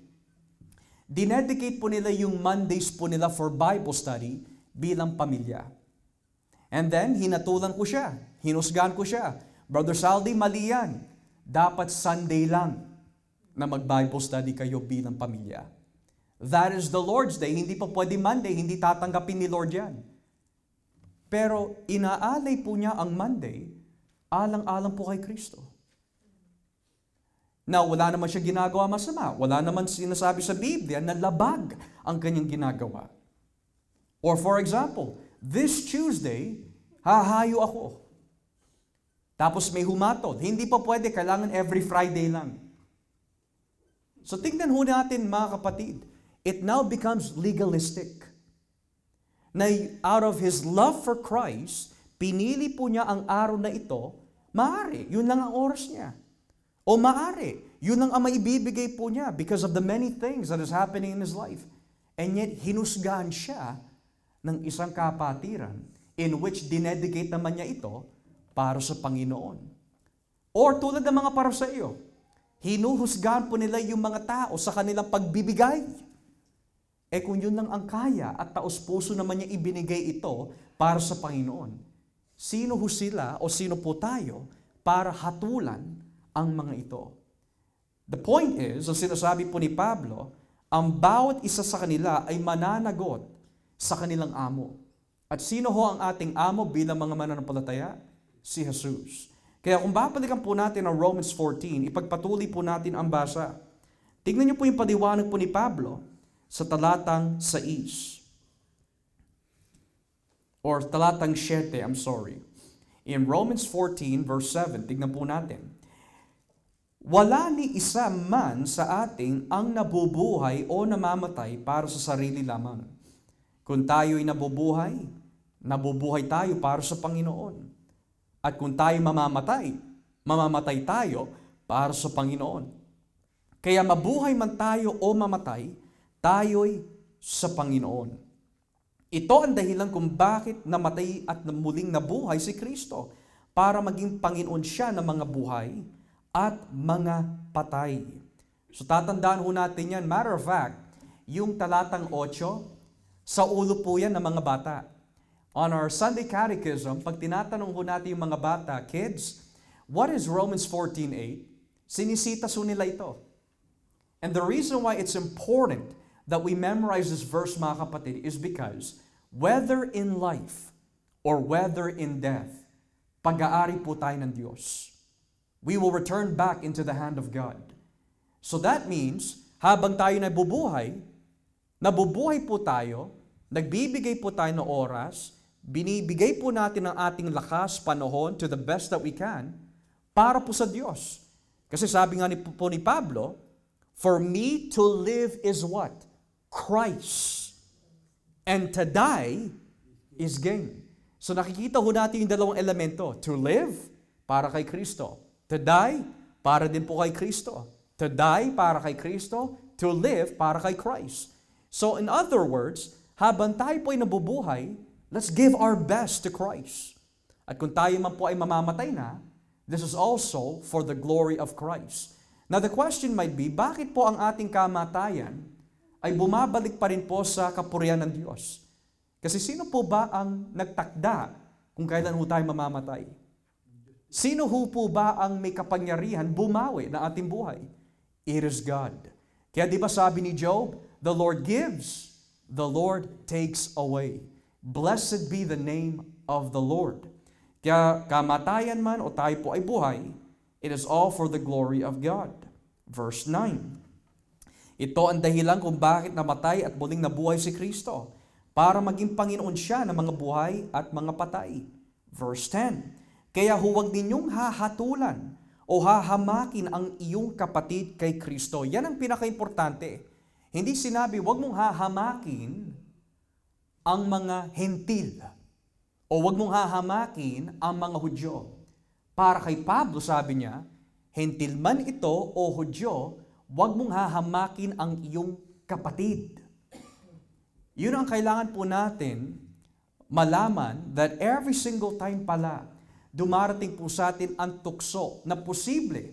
dinedicate po nila yung Mondays po nila for Bible study bilang pamilya. And then, hinatulan ko siya, hinusgahan ko siya. Brother Saldi, mali yan. Dapat Sunday lang na mag-Bible study kayo bilang pamilya. That is the Lord's Day. Hindi pa pwede Monday, hindi tatanggapin ni Lord yan. Pero inaalay po niya ang Monday, alang-alang po kay Kristo. na wala naman siya ginagawa masama. Wala naman sinasabi sa Biblia na labag ang kanyang ginagawa. Or for example, this Tuesday, hahayo ako. Tapos may humatol. Hindi pa pwede, kailangan every Friday lang. So tingnan ho natin mga kapatid, it now becomes legalistic. Na out of His love for Christ, pinili po niya ang araw na ito, maaari, yun lang ang oras niya. O maaari, yun ang maibibigay po niya because of the many things that is happening in his life. And yet, hinusgahan siya ng isang kapatiran in which dinedicate naman niya ito para sa Panginoon. Or tulad ng mga para sa iyo, hinuhusgahan po nila yung mga tao sa kanilang pagbibigay. Eh kung yun lang ang kaya at taos-puso naman niya ibinigay ito para sa Panginoon, sino ho sila o sino po tayo para hatulan ang mga ito? The point is, ang sinasabi po ni Pablo, ang bawat isa sa kanila ay mananagot sa kanilang amo. At sino ho ang ating amo bilang mga mananampalataya? Si Jesus. Kaya kung babalikan po natin ang Romans 14, ipagpatuloy po natin ang basa. Tingnan niyo po yung paliwanag po ni Pablo sa talatang 6. Or talatang 7, In Romans 14 verse 7, tignan po natin. Wala ni isa man sa ating ang nabubuhay o namamatay para sa sarili lamang. Kung tayo'y nabubuhay, nabubuhay tayo para sa Panginoon. At kung tayo mamamatay tayo para sa Panginoon. Kaya mabuhay man tayo o mamatay, tayo'y sa Panginoon. Ito ang dahilan kung bakit namatay at muling nabuhay si Kristo para maging Panginoon siya ng mga buhay at mga patay. So tatandaan ho natin yan. Matter of fact, yung talatang 8, sa ulo po yan ng mga bata. On our Sunday Catechism, pag tinatanong ho natin yung mga bata, kids, what is Romans 14:8? Sinisitas ho nila ito. And the reason why it's important that we memorize this verse, mga kapatid, is because whether in life or whether in death, pag-aari po tayo ng Diyos. We will return back into the hand of God. So that means, habang tayo nabubuhay po tayo, nagbibigay po tayo ng oras, binibigay po natin ang ating lakas, panahon, to the best that we can, para po sa Diyos. Kasi sabi nga po ni Pablo, for me to live is what? Christ. And to die is gain. So nakikita ho natin yung dalawang elemento. To live, para kay Kristo. To die, para din po kay Kristo. To die, para kay Kristo. To live, para kay Christ. So in other words, habang tayo po ay nabubuhay, let's give our best to Christ. At kung tayo man po ay mamamatay na, this is also for the glory of Christ. Now the question might be, bakit po ang ating kamatayan ay bumabalik pa rin po sa kapurihan ng Diyos? Kasi sino po ba ang nagtakda kung kailan ho tayo mamamatay? Sino ho po ba ang may kapangyarihan bumawi na ating buhay? It is God. Kaya di ba sabi ni Job, the Lord gives, the Lord takes away. Blessed be the name of the Lord. Kaya kamatayan man o tayo po ay buhay, it is all for the glory of God. Verse 9. Ito ang dahilan kung bakit namatay at muling nabuhay si Kristo, para maging Panginoon siya ng mga buhay at mga patay. Verse 10. Kaya huwag ninyong hahatulan o hahamakin ang iyong kapatid kay Kristo. Yan ang pinaka-importante. Hindi sinabi, huwag mong hahamakin ang mga hentil o huwag mong hahamakin ang mga Hudyo. Para kay Pablo, sabi niya, hentil man ito o Hudyo, huwag mong hahamakin ang iyong kapatid. Yun ang kailangan po natin malaman, that every single time pala, dumarating po sa atin ang tukso na posible,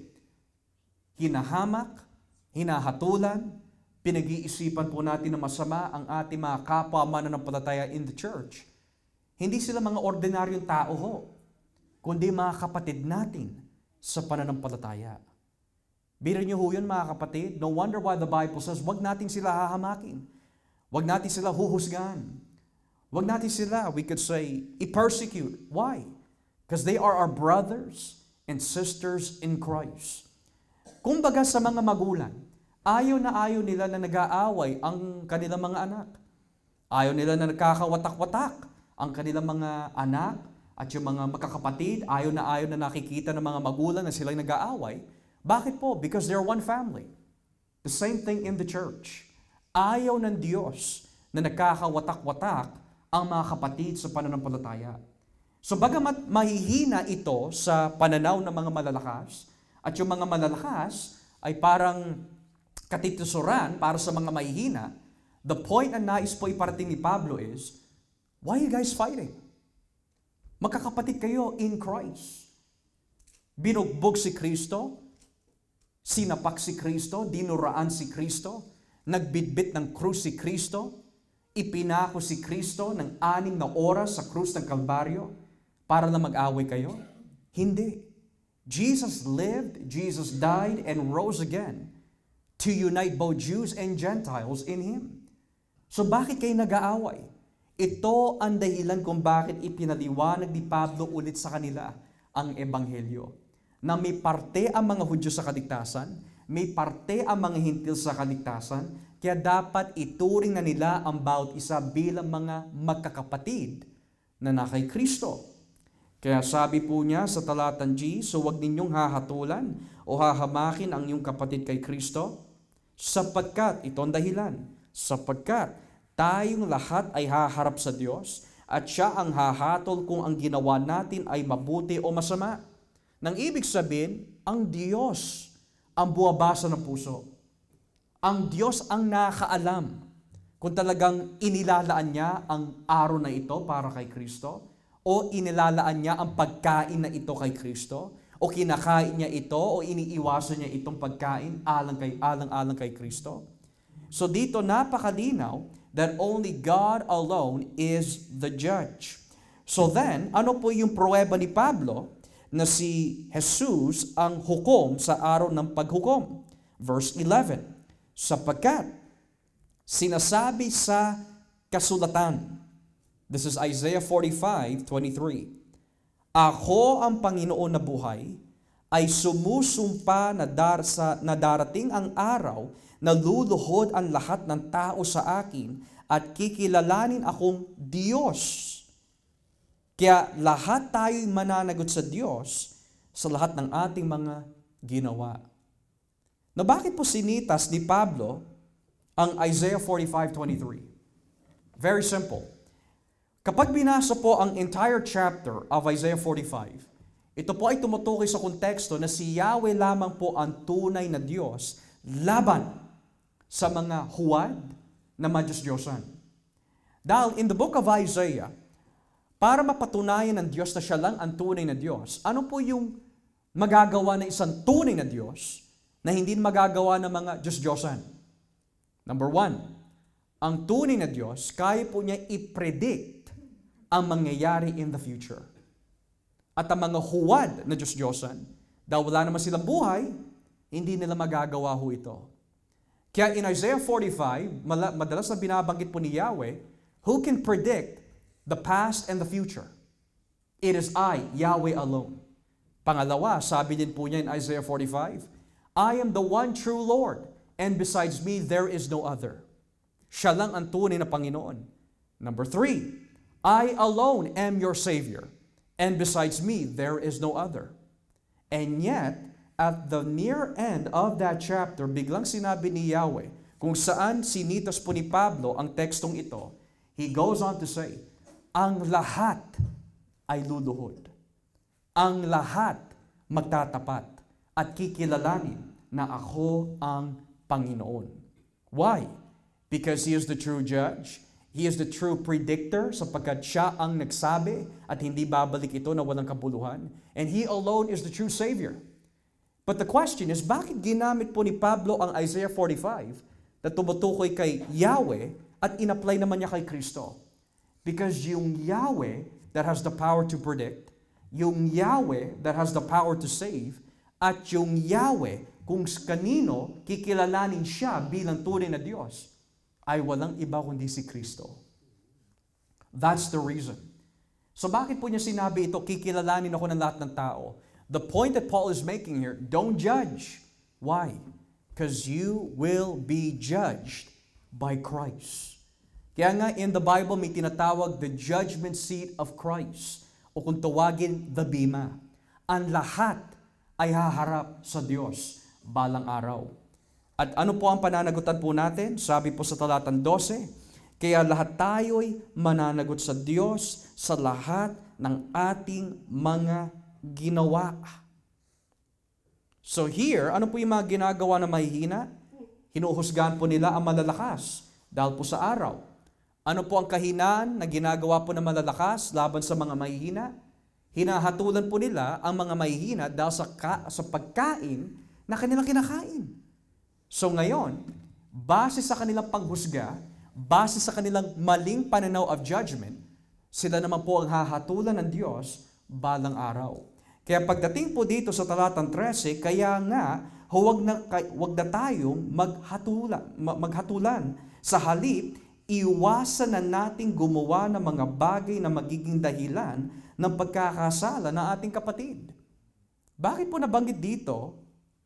hinahamak, hinahatulan, pinag-iisipan po natin na masama ang ating mga kapwa mananampalataya in the church. Hindi sila mga ordinaryong tao ho, kundi mga kapatid natin sa pananampalataya. Biro niyo ho yun, mga kapatid. No wonder why the Bible says, wag natin sila hahamakin. Wag natin sila huhusgahan. Wag natin sila, we could say, i-persecute. Why? Because they are our brothers and sisters in Christ. Kumbaga sa mga magulang, ayaw nila na nag-aaway ang kanilang mga anak. Ayaw nila na nagkakawatak-watak ang kanilang mga anak at yung mga magkakapatid. Ayaw na nakikita ng mga magulang na silang nag-aaway. Bakit po? Because they're one family. The same thing in the church. Ayaw ng Diyos na nagkakawatak-watak ang mga kapatid sa pananampalataya. So bagamat mahihina ito sa pananaw ng mga malalakas, at yung mga malalakas ay parang katitusuran para sa mga mahihina, the point na nais po iparating ni Pablo is, why are you guys fighting? Magkakapatid kayo in Christ. Binugbog si Kristo, sinapak si Kristo, dinuraan si Kristo, nagbitbit ng krus si Kristo, ipinako si Kristo ng 6 na oras sa krus ng Kalbaryo para na mag-away kayo? Hindi. Jesus lived, Jesus died, and rose again to unite both Jews and Gentiles in Him. So bakit kayo nag-aaway? Ito ang dahilan kung bakit ipinaliwanag ni Pablo ulit sa kanila ang Ebanghelyo. Na may parte ang mga Hudyo sa kaligtasan, may parte ang mga Hintil sa kaligtasan, kaya dapat ituring na nila ang bawat isa bilang mga magkakapatid na kay Kristo. Kaya sabi po niya sa talatan G, so huwag ninyong hahatulan o hahamakin ang iyong kapatid kay Kristo, sapagkat, ito ang dahilan, sapagkat tayong lahat ay haharap sa Diyos at siya ang hahatol kung ang ginawa natin ay mabuti o masama. Nang ibig sabihin, ang Diyos ang buwabasa ng puso. Ang Diyos ang nakaalam kung talagang inilalaan niya ang araw na ito para kay Kristo, o inilalaan niya ang pagkain na ito kay Kristo, o kinakain niya ito, o iniiwasan niya itong pagkain alang-alang kay Kristo. So dito napakalinaw that only God alone is the judge. So then, ano po yung pruweba ni Pablo na si Jesus ang hukom sa araw ng paghukom? Verse 11, sapagkat sinasabi sa kasulatan, this is Isaiah 45:23. Ako ang Panginoon na buhay, ay sumusumpa na darating ang araw na luluhod ang lahat ng tao sa akin at kikilalanin akong Diyos. Kaya lahat tayo'y mananagot sa Diyos sa lahat ng ating mga ginawa. Na bakit po sinitas ni Pablo ang Isaiah 45:23? Very simple. Kapag binasa po ang entire chapter of Isaiah 45, ito po ay tumutukoy sa konteksto na si Yahweh lamang po ang tunay na Diyos laban sa mga huwad na Diyos-Diyosan. Dahil in the book of Isaiah, para mapatunayan ng Diyos na siya lang ang tunay na Diyos, ano po yung magagawa ng isang tunay na Diyos na hindi magagawa ng mga Diyos-Diyosan? Number 1, ang tunay na Diyos, kaya po niya i-predict ang mangyayari in the future. At ang mga huwad na Diyos-Diyosan, dahil wala naman silang buhay, hindi nila magagawa ho ito. Kaya in Isaiah 45, madalas na binabanggit po ni Yahweh, who can predict the past and the future? It is I, Yahweh alone. Pangalawa, sabi din po niya in Isaiah 45, I am the one true Lord, and besides me, there is no other. Siya lang ang tunay na Panginoon. Number 3, I alone am your Savior, and besides me, there is no other. And yet, at the near end of that chapter, biglang sinabi ni Yahweh, kung saan sinitas po ni Pablo ang tekstong ito, he goes on to say, ang lahat ay luluhod. Ang lahat magtatapat at kikilalanin na ako ang Panginoon. Why? Because He is the true judge. He is the true predictor sapagkat siya ang nagsabi at hindi babalik ito na walang kabuluhan. And He alone is the true Savior. But the question is, bakit ginamit po ni Pablo ang Isaiah 45 na tumutukoy kay Yahweh at in-apply naman niya kay Kristo? Because yung Yahweh that has the power to predict, yung Yahweh that has the power to save, at yung Yahweh kung kanino kikilalanin siya bilang tunay na Diyos, ay walang iba kundi si Kristo. That's the reason. So bakit po niya sinabi ito, kikilalanin ako ng lahat ng tao? The point that Paul is making here, don't judge Why? Because you will be judged by Christ. Kaya nga in the Bible may tinatawag the judgment seat of Christ o kung tawagin the bima. Ang lahat ay haharap sa Diyos balang araw. At ano po ang pananagutan po natin? Sabi po sa talatang 12, kaya lahat tayo'y mananagot sa Diyos sa lahat ng ating mga ginawa. So here, ano po yung mga ginagawa na mahihina? Hinuhusgahan po nila ang malalakas dahil po sa araw. Ano po ang kahinaan na ginagawa po ng malalakas laban sa mga mahihina? Hinahatulan po nila ang mga mahihina dahil sa pagkain na kanilang kinakain. So ngayon, base sa kanilang panghusga, base sa kanilang maling pananaw of judgment, sila naman po ang hahatulan ng Diyos balang araw. Kaya pagdating po dito sa talatang 13, kaya nga huwag na tayong maghatulan. Sa halip, iwasan na nating gumawa ng mga bagay na magiging dahilan ng pagkakasala ng ating kapatid. Bakit po nabanggit dito,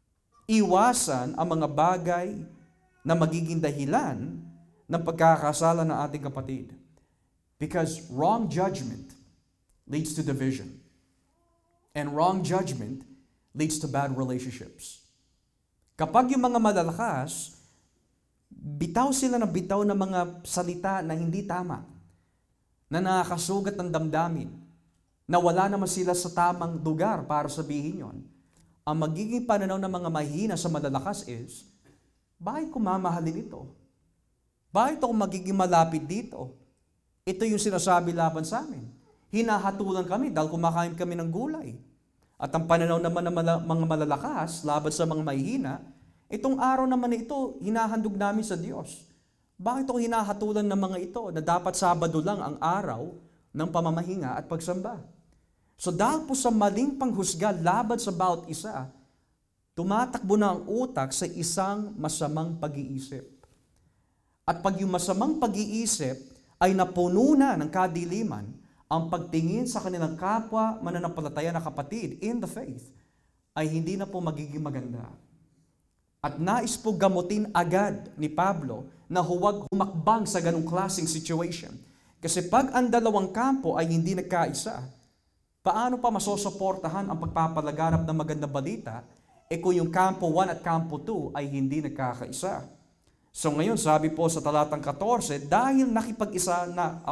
iwasan ang mga bagay na magiging dahilan ng pagkakasala ng ating kapatid? Because wrong judgment leads to division. And wrong judgment leads to bad relationships. Kapag yung mga malalakas, bitaw sila ng bitaw ng mga salita na hindi tama, na nakakasugat ng damdamin, na wala naman sila sa tamang lugar para sabihin yon. Ang magiging pananaw ng mga mahihina sa malalakas is, bakit ko mamahalin ito? Bakit ako magiging malapit dito? Ito yung sinasabi laban sa amin. Hinahatulan kami dahil kumakain kami ng gulay. At ang pananaw naman ng mga malalakas laban sa mga mahihina, itong araw naman na ito, hinahandog namin sa Diyos. Bakit ako hinahatulan ng mga ito na dapat Sabado lang ang araw ng pamamahinga at pagsamba? So dahil po sa maling panghusga laban sa bawat isa, tumatakbo na ang utak sa isang masamang pag-iisip. At pag yung masamang pag-iisip ay napuno na ng kadiliman, ang pagtingin sa kanilang kapwa mananampalataya na kapatid in the faith ay hindi na po magiging maganda. At nais po gamutin agad ni Pablo na huwag humakbang sa ganong klaseng situation. Kasi pag ang dalawang kampo ay hindi nagkaisa, paano pa masosuportahan ang pagpapalaganap ng magandang balita kung yung kampo 1 at kampo 2 ay hindi nagkakaisa? So ngayon, sabi po sa talatang 14, dahil nakipag-isa na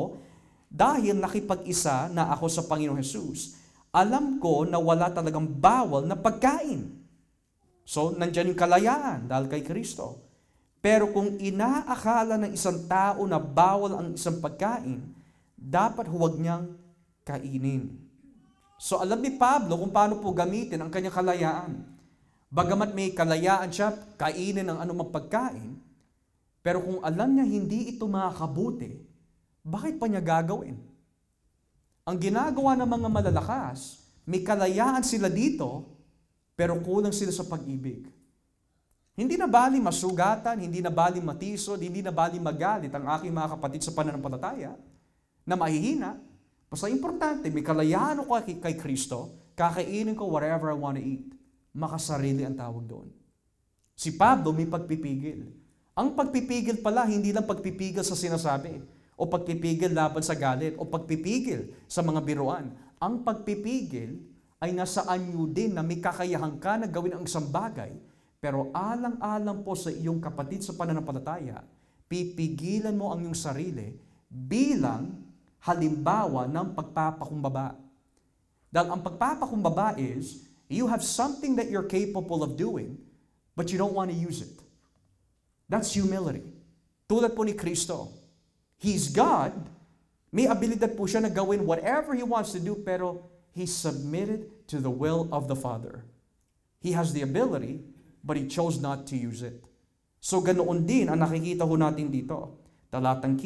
ako sa Panginoong Jesus, alam ko na wala talagang bawal na pagkain. So, nandyan yung kalayaan dahil kay Kristo. Pero kung inaakala ng isang tao na bawal ang isang pagkain, dapat huwag niyang kainin. So, alam ni Pablo kung paano po gamitin ang kanyang kalayaan. Bagamat may kalayaan siya, kainin ang anumang pagkain, pero kung alam niya hindi ito makakabuti, bakit pa niya gagawin? Ang ginagawa ng mga malalakas, may kalayaan sila dito, pero kulang sila sa pag-ibig. Hindi na bali masugatan, hindi na bali matisod, hindi na bali magalit ang aking mga kapatid sa pananampalataya na mahihina. Basta importante, may kalayaan ako kay Kristo, kakainin ko whatever I want to eat. Makasarili ang tawag doon. Si Pablo may pagpipigil. Ang pagpipigil pala, hindi lang pagpipigil sa sinasabi, o pagpipigil laban sa galit, o pagpipigil sa mga biruan. Ang pagpipigil ay nasa anyo din na may kakayahan ka na gawin ang isang bagay, pero alang-alang po sa iyong kapatid sa pananampalataya, pipigilan mo ang iyong sarili bilang halimbawa ng pagpapakumbaba. Dahil ang pagpapakumbaba is, you have something that you're capable of doing, but you don't want to use it. That's humility. Tulad po ni Kristo. He's God. May abilidad po siya na gawin whatever He wants to do, pero He submitted to the will of the Father. He has the ability, but He chose not to use it. So ganoon din ang nakikita ho natin dito. Talatang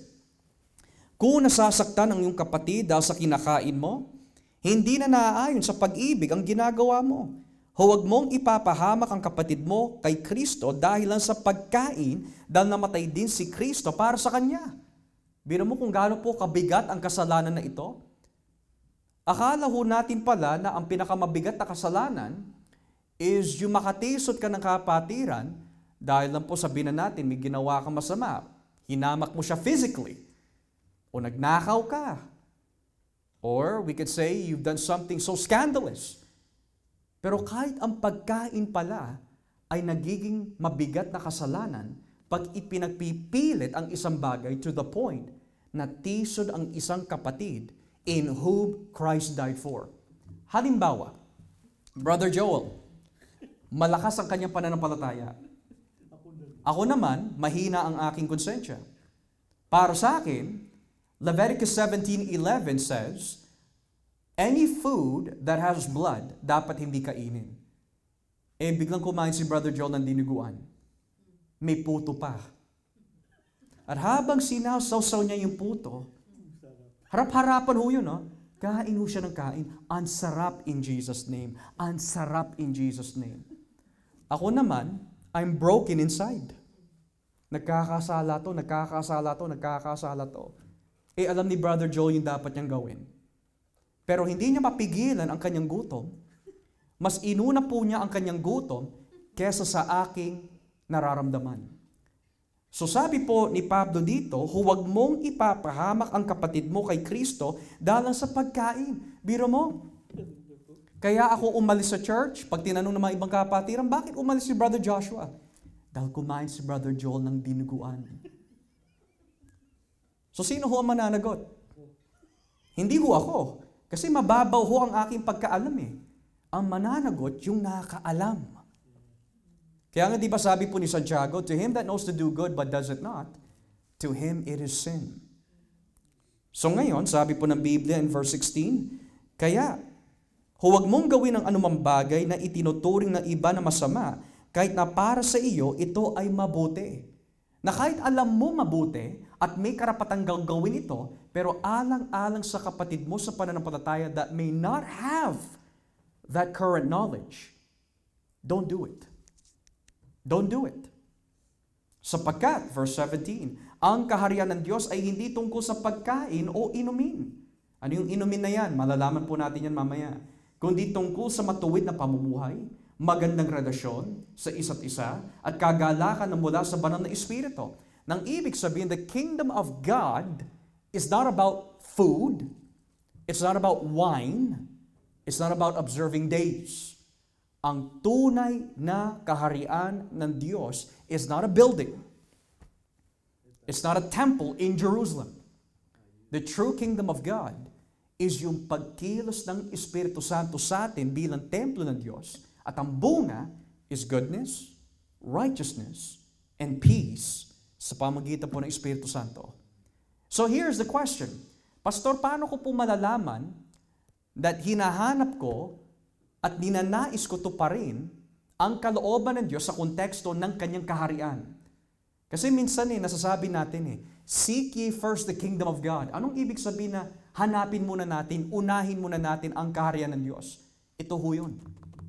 15. Kung nasasaktan ang iyong kapatid dahil sa kinakain mo, hindi na naaayon sa pag-ibig ang ginagawa mo. Huwag mong ipapahamak ang kapatid mo kay Kristo dahil lang sa pagkain dahil namatay din si Kristo para sa Kanya. Biro mo kung gaano po kabigat ang kasalanan na ito? Akala ho natin pala na ang pinakamabigat na kasalanan is yung makatisod ka ng kapatiran dahil lang po sabihin na natin may ginawa kang masama. Hinamak mo siya physically. O nagnakaw ka. Or we could say you've done something so scandalous. Pero kahit ang pagkain pala ay nagiging mabigat na kasalanan pag ipinagpipilit ang isang bagay to the point na tisod ang isang kapatid in whom Christ died for. Halimbawa, Brother Joel, malakas ang kanyang pananampalataya. Ako naman, mahina ang aking konsensya. Para sa akin, Leviticus 17:11 says, any food that has blood, dapat hindi kainin. Eh, biglang kumain si Brother Joel ng dinuguan. May puto pa. At habang sinasawsaw niya yung puto, harap-harapan ho yun, no? Kain ho siya ng kain. Ang sarap in Jesus' name. Ang sarap in Jesus' name. Ako naman, I'm broken inside. Nagkakasala to. Eh, alam ni Brother Joel yung dapat niyang gawin. Pero hindi niya mapigilan ang kanyang gutom. Mas inuna po niya ang kanyang gutom kesa sa aking nararamdaman. So sabi po ni Pablo dito, huwag mong ipapahamak ang kapatid mo kay Kristo dahil sa pagkain. Biro mo. Kaya ako umalis sa church, pag tinanong ng mga ibang kapatiran, bakit umalis si Brother Joshua? Dahil kumain si Brother Joel ng dinuguan. So sino ho ang mananagot? Hindi ho ako. Kasi mababaw ho ang aking pagkaalam eh. Ang mananagot yung nakakaalam. Kaya nga di ba sabi po ni Santiago, to him that knows to do good but does it not, to him it is sin. So ngayon, sabi po ng Biblia in verse 16, kaya huwag mong gawin ang anumang bagay na itinuturing ng iba na masama, kahit na para sa iyo ito ay mabuti. Na kahit alam mo mabuti at may karapatang gawin ito, pero alang-alang sa kapatid mo sa pananampalataya that may not have that current knowledge, don't do it. Don't do it. Sapagkat, verse 17, ang kaharian ng Diyos ay hindi tungkol sa pagkain o inumin. Ano yung inumin na yan? Malalaman po natin yan mamaya. Kundi tungkol sa matuwid na pamumuhay, magandang relasyon sa isa't isa, at kagalakan na mula sa banal na Espiritu. Nang ibig sabihin, the kingdom of God is not about food, it's not about wine, it's not about observing days. Ang tunay na kaharian ng Diyos is not a building. It's not a temple in Jerusalem. The true kingdom of God is yung pagkilos ng Espiritu Santo sa atin bilang templo ng Diyos. At ang bunga is goodness, righteousness, and peace sa pamagitan po ng Espiritu Santo. So here's the question. Pastor, paano ko po malalaman that hinahanap ko at ninanais ko to pa rin ang kalooban ng Diyos sa konteksto ng kanyang kaharian? Kasi minsan nasasabi natin seek ye first the kingdom of God. Anong ibig sabihin na hanapin muna natin, unahin muna natin ang kaharian ng Diyos? Ito ho yun.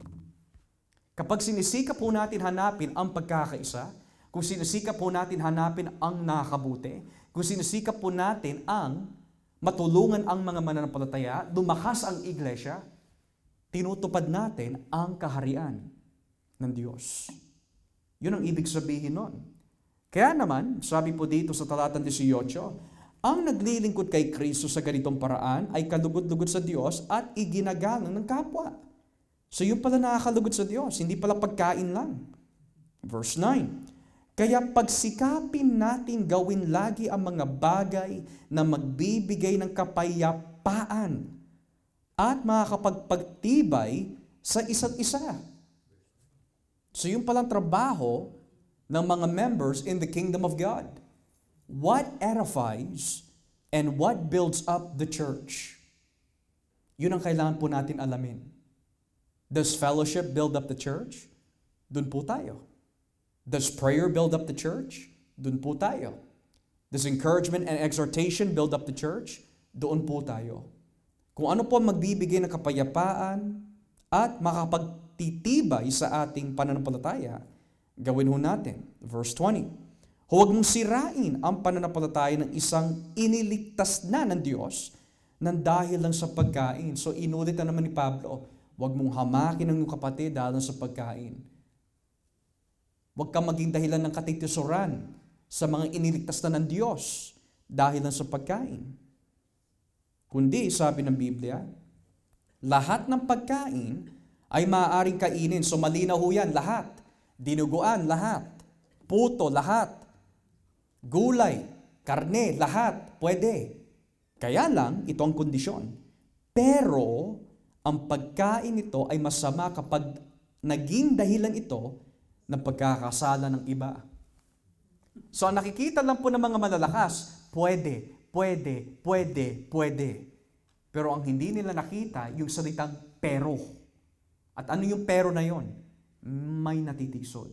Kapag sinisikap po natin hanapin ang pagkakaisa, kung sinisikap po natin hanapin ang nakabuti, kung sinisikap po natin ang matulungan ang mga mananampalataya, lumakas ang iglesia, tinutupad natin ang kaharian ng Diyos. Yun ang ibig sabihin nun. Kaya naman, sabi po dito sa talatang 18, ang naglilingkod kay Kristo sa ganitong paraan ay kalugod-lugod sa Diyos at iginagalang ng kapwa. So yun pala nakakalugod sa Diyos, hindi pala pagkain lang. Verse 9, kaya pagsikapin natin gawin lagi ang mga bagay na magbibigay ng kapayapaan at makakapagpagtibay sa isa't isa. So yung palang trabaho ng mga members in the kingdom of God. What edifies and what builds up the church? Yun ang kailangan po natin alamin. Does fellowship build up the church? Doon po tayo. Does prayer build up the church? Doon po tayo. Does encouragement and exhortation build up the church? Doon po tayo. Kung ano po magbibigay ng kapayapaan at makapagtitibay sa ating pananampalataya, gawin ho natin. Verse 20, huwag mong sirain ang pananampalataya ng isang iniligtas na ng Diyos nang dahil lang sa pagkain. So inulit na naman ni Pablo, Huwag mong hamakin ang iyong kapatid dahil sa pagkain. Huwag kang maging dahilan ng katitisuran sa mga iniligtas na ng Diyos dahil sa pagkain. Kundi, sabi ng Biblia, lahat ng pagkain ay maaaring kainin. So malinaw ho yan, lahat. Dinuguan, lahat. Puto, lahat. Gulay, karne, lahat. Pwede. Kaya lang, ito ang kondisyon. Pero, ang pagkain nito ay masama kapag naging dahilan ito ng pagkakasala ng iba. So, ang nakikita lang po ng mga malalakas, pwede. Pero ang hindi nila nakita, yung salitang pero. At ano yung pero na yon? May natitisod.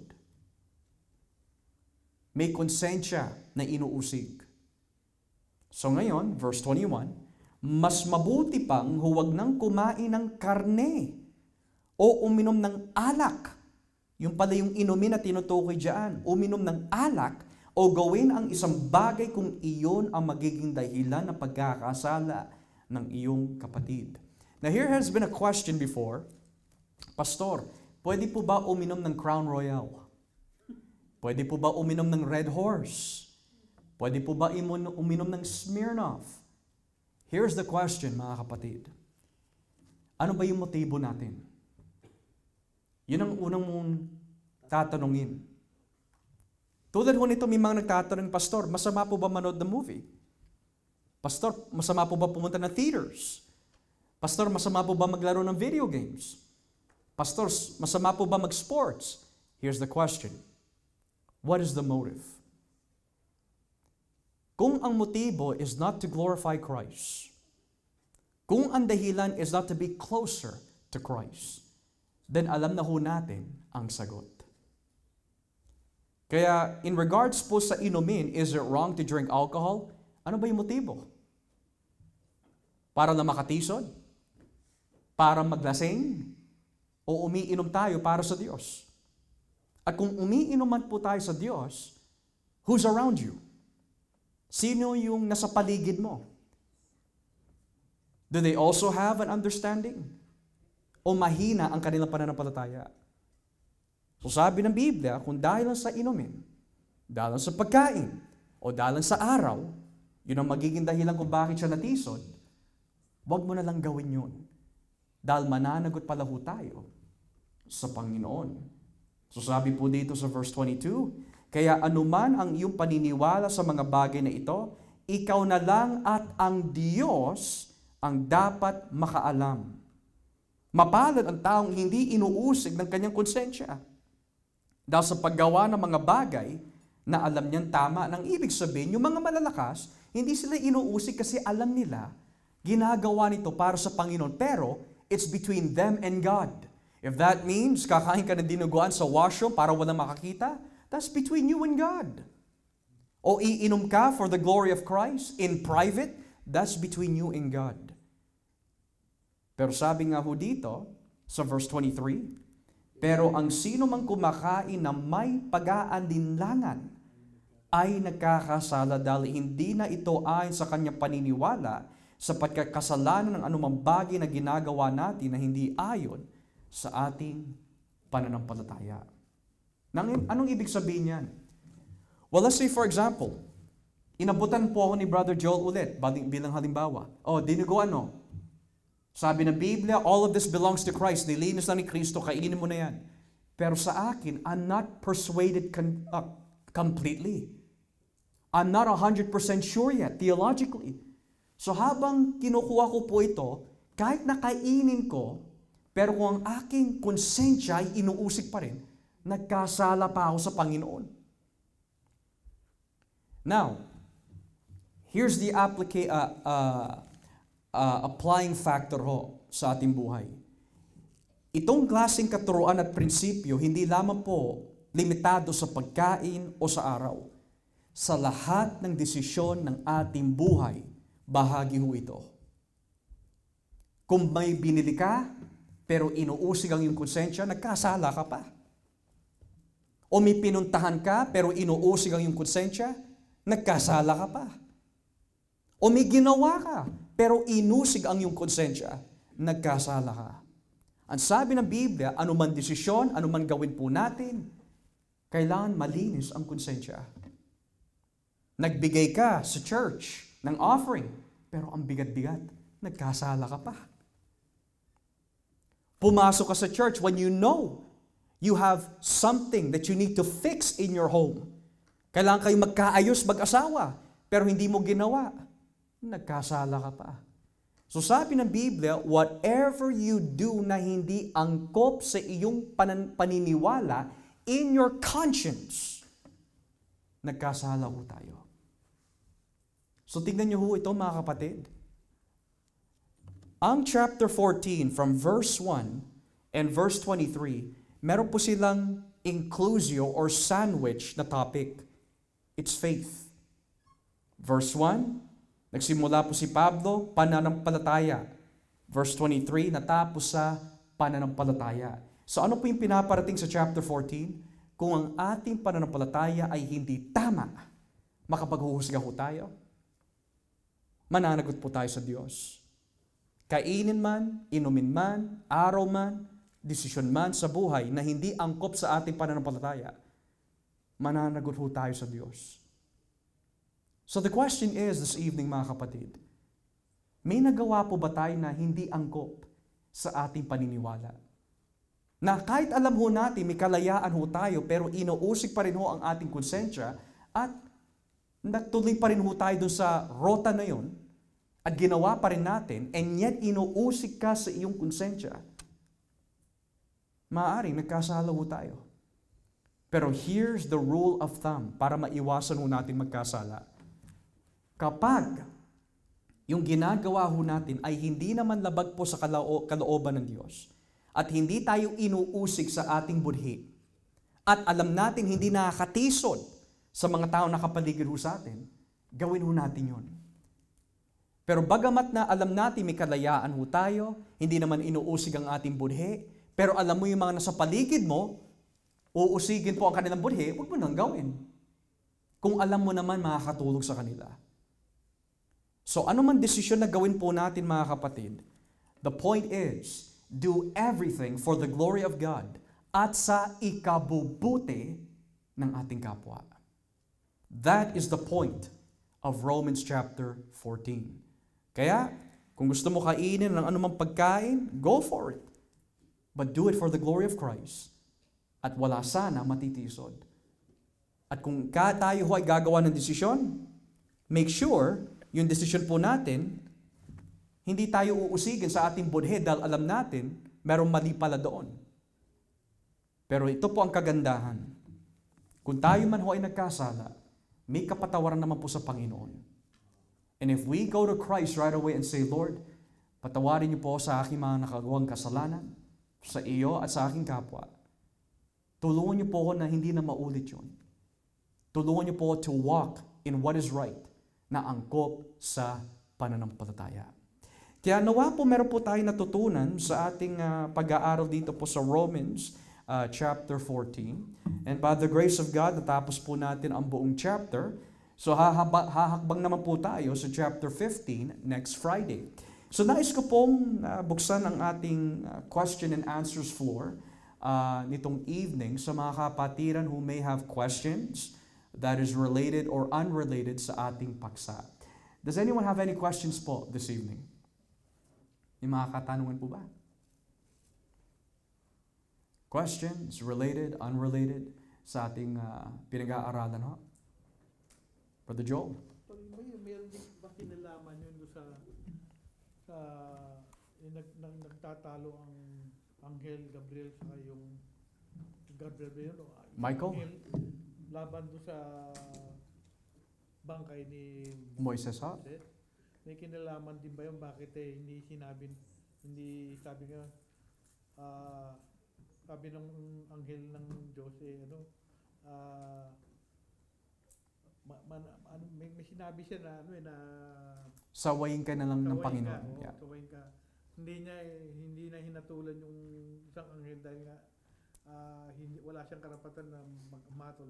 May konsensya na inuusig. So ngayon, verse 21, mas mabuti pang huwag nang kumain ng karne o uminom ng alak. Yung pala yung inumin na tinutukoy dyan. Uminom ng alak o gawin ang isang bagay kung iyon ang magiging dahilan ng pagkakasala ng iyong kapatid. Now here has been a question before. Pastor, pwede po ba uminom ng Crown Royal? Pwede po ba uminom ng Red Horse? Pwede po ba uminom ng Smirnoff? Here's the question, mga kapatid. Ano ba yung motibo natin? Yun ang unang mong tatanungin. Tulad ho nito, may mga nagtatanong, Pastor, masama po ba manood ng movie? Pastor, masama po ba pumunta ng theaters? Pastor, masama po ba maglaro ng video games? Pastor, masama po ba mag-sports? Here's the question. What is the motive? Kung ang motibo is not to glorify Christ, kung ang dahilan is not to be closer to Christ, then alam na ho natin ang sagot. Kaya in regards po sa inumin, is it wrong to drink alcohol? Ano ba yung motibo? Para na makatisod? Para maglasing? O umiinom tayo para sa Diyos? At kung umiinom man po tayo sa Diyos, who's around you? Sino yung nasa paligid mo? Do they also have an understanding? O mahina ang kanilang pananampalataya? So sabi ng Biblia, kung dahil sa inumin, dahil sa pagkain, o dahil sa araw, yun ang magiging dahilan kung bakit siya natisod, huwag mo na lang gawin yun. Dahil mananagot pala ho tayo sa Panginoon. So sabi po dito sa verse 22, kaya anuman ang iyong paniniwala sa mga bagay na ito, ikaw na lang at ang Diyos ang dapat makaalam. Mapalad ang taong hindi inuusig ng kanyang konsensya. Dahil sa paggawa ng mga bagay na alam niyang tama, nang ibig sabihin, yung mga malalakas, hindi sila inuusig kasi alam nila, ginagawa nito para sa Panginoon. Pero, it's between them and God. If that means kakain ka ng dinuguan sa washroom para walang makakita, that's between you and God. O iinom ka for the glory of Christ in private, that's between you and God. Pero sabi nga ho dito, sa verse 23, pero ang sino mang kumakain na may pag-aalinlangan ay nagkakasala dahil hindi na ito ayon sa kanyang paniniwala sa pagkakasalanan ng anumang bagay na ginagawa natin na hindi ayon sa ating pananampalataya. Anong ibig sabihin yan? Well, let's say for example, inabutan po ako ni Brother Joel ulit bilang halimbawa. Dinuguan no? Sabi ng Biblia, all of this belongs to Christ. Nilinis na ni Kristo, kainin mo na yan. Pero sa akin, I'm not persuaded completely. I'm not 100% sure yet, theologically. So habang kinukuha ko po ito, kahit nakainin ko, pero kung ang aking konsensya ay inuusig pa rin, nagkasala pa ako sa Panginoon. Now, here's the applying factor ho sa ating buhay. Itong klaseng katuruan at prinsipyo, hindi lamang po limitado sa pagkain o sa araw. Sa lahat ng desisyon ng ating buhay, bahagi ho ito. Kung may binili ka, pero inuusig ang iyong konsensya, nagkasala ka pa. O may pinuntahan ka, pero inuusig ang iyong konsensya, nagkasala ka pa. O may ginawa ka, pero inusig ang iyong konsensya, nagkasala ka. Ang sabi ng Biblia, anuman desisyon, anuman gawin po natin, kailangan malinis ang konsensya. Nagbigay ka sa church ng offering, pero ang bigat-bigat, nagkasala ka pa. Pumasok ka sa church when you know you have something that you need to fix in your home. Kailangan kayo magkaayos, mag-asawa, pero hindi mo ginawa. Nagkasala ka pa. So sabi ng Biblia, whatever you do na hindi angkop sa iyong paniniwala, in your conscience, nagkasala ho tayo. So tignan niyo ho ito mga kapatid. Ang chapter 14 from verse 1 and verse 23, meron po silang inclusio or sandwich na topic. It's faith. Verse 1, nagsimula po si Pablo, pananampalataya. Verse 23, natapos sa pananampalataya. So ano po yung pinaparating sa chapter 14? Kung ang ating pananampalataya ay hindi tama, makapaghuhusga ho tayo. Mananagot po tayo sa Diyos. Kainin man, inumin man, araw man, desisyon man sa buhay na hindi angkop sa ating pananampalataya, mananagot ho tayo sa Diyos. So the question is this evening mga kapatid, may nagawa po ba tayo na hindi angkop sa ating paniniwala? Na kahit alam ho natin, may kalayaan ho tayo, pero inuusig pa rin ho ang ating konsensya at natuloy pa rin ho tayo dun sa rota na yon at ginawa pa rin natin, and yet inuusig ka sa iyong konsensya. Maaaring nagkasala ho tayo. Pero here's the rule of thumb para maiwasan ho natin magkasala. Kapag yung ginagawa ho natin ay hindi naman labag po sa kalooban ng Diyos at hindi tayo inuusig sa ating budhi at alam natin hindi nakakatisod sa mga tao na kapaligid ho sa atin, gawin ho natin yon. Pero bagamat na alam natin may kalayaan ho tayo, hindi naman inuusig ang ating budhi, pero alam mo yung mga nasa paligid mo, uusigin po ang kanilang budhi, huwag mo nang gawin. Kung alam mo naman makakatulog sa kanila. So ano man desisyon na gawin po natin mga kapatid, the point is, do everything for the glory of God at sa ikabubuti ng ating kapwa. That is the point of Romans chapter 14. Kaya, kung gusto mo kainin ng anumang pagkain, go for it. But do it for the glory of Christ. At wala sana matitisod. At kung tayo ay gagawa ng desisyon, make sure yung desisyon po natin, hindi tayo uusigin sa ating budhe dahil alam natin, merong mali pala doon. Pero ito po ang kagandahan. Kung tayo man ho ay nagkasala, may kapatawaran naman po sa Panginoon. And if we go to Christ right away and say, Lord, patawarin niyo po sa aking mga nakagawang kasalanan, sa iyo at sa aking kapwa. Tulungan niyo po ako na hindi na maulit yun. Tulungan niyo po to walk in what is right na angkop sa pananampalataya. Kaya nawa po meron po tayo natutunan sa ating pag-aaral dito po sa Romans chapter 14. And by the grace of God, natapos po natin ang buong chapter. So hahakbang naman po tayo sa chapter 15 next Friday. So nais ko pong buksan ang ating question and answers floor nitong evening sa mga kapatiran who may have questions that is related or unrelated sa ating paksa. Does anyone have any questions po this evening? May mga katanungan po ba? Questions related, unrelated sa ating pinag-aaralan ho? Brother Joel? Mayroon din ba kinalaman yun sa nagtatalo ang Anghel Gabriel sa yung Gabriel o Michael? Anghel, laban doon sa bangkay ni Moises ha? May kinalaman din ba yun? Bakit hindi sabi nga sabi ng Anghel ng Diyos may sinabi siya na Sawayin ka na lang ng Panginoon. Sawayin ka. Hindi na hinatulan yung isang anghel dahil nga wala siyang karapatan na magmatol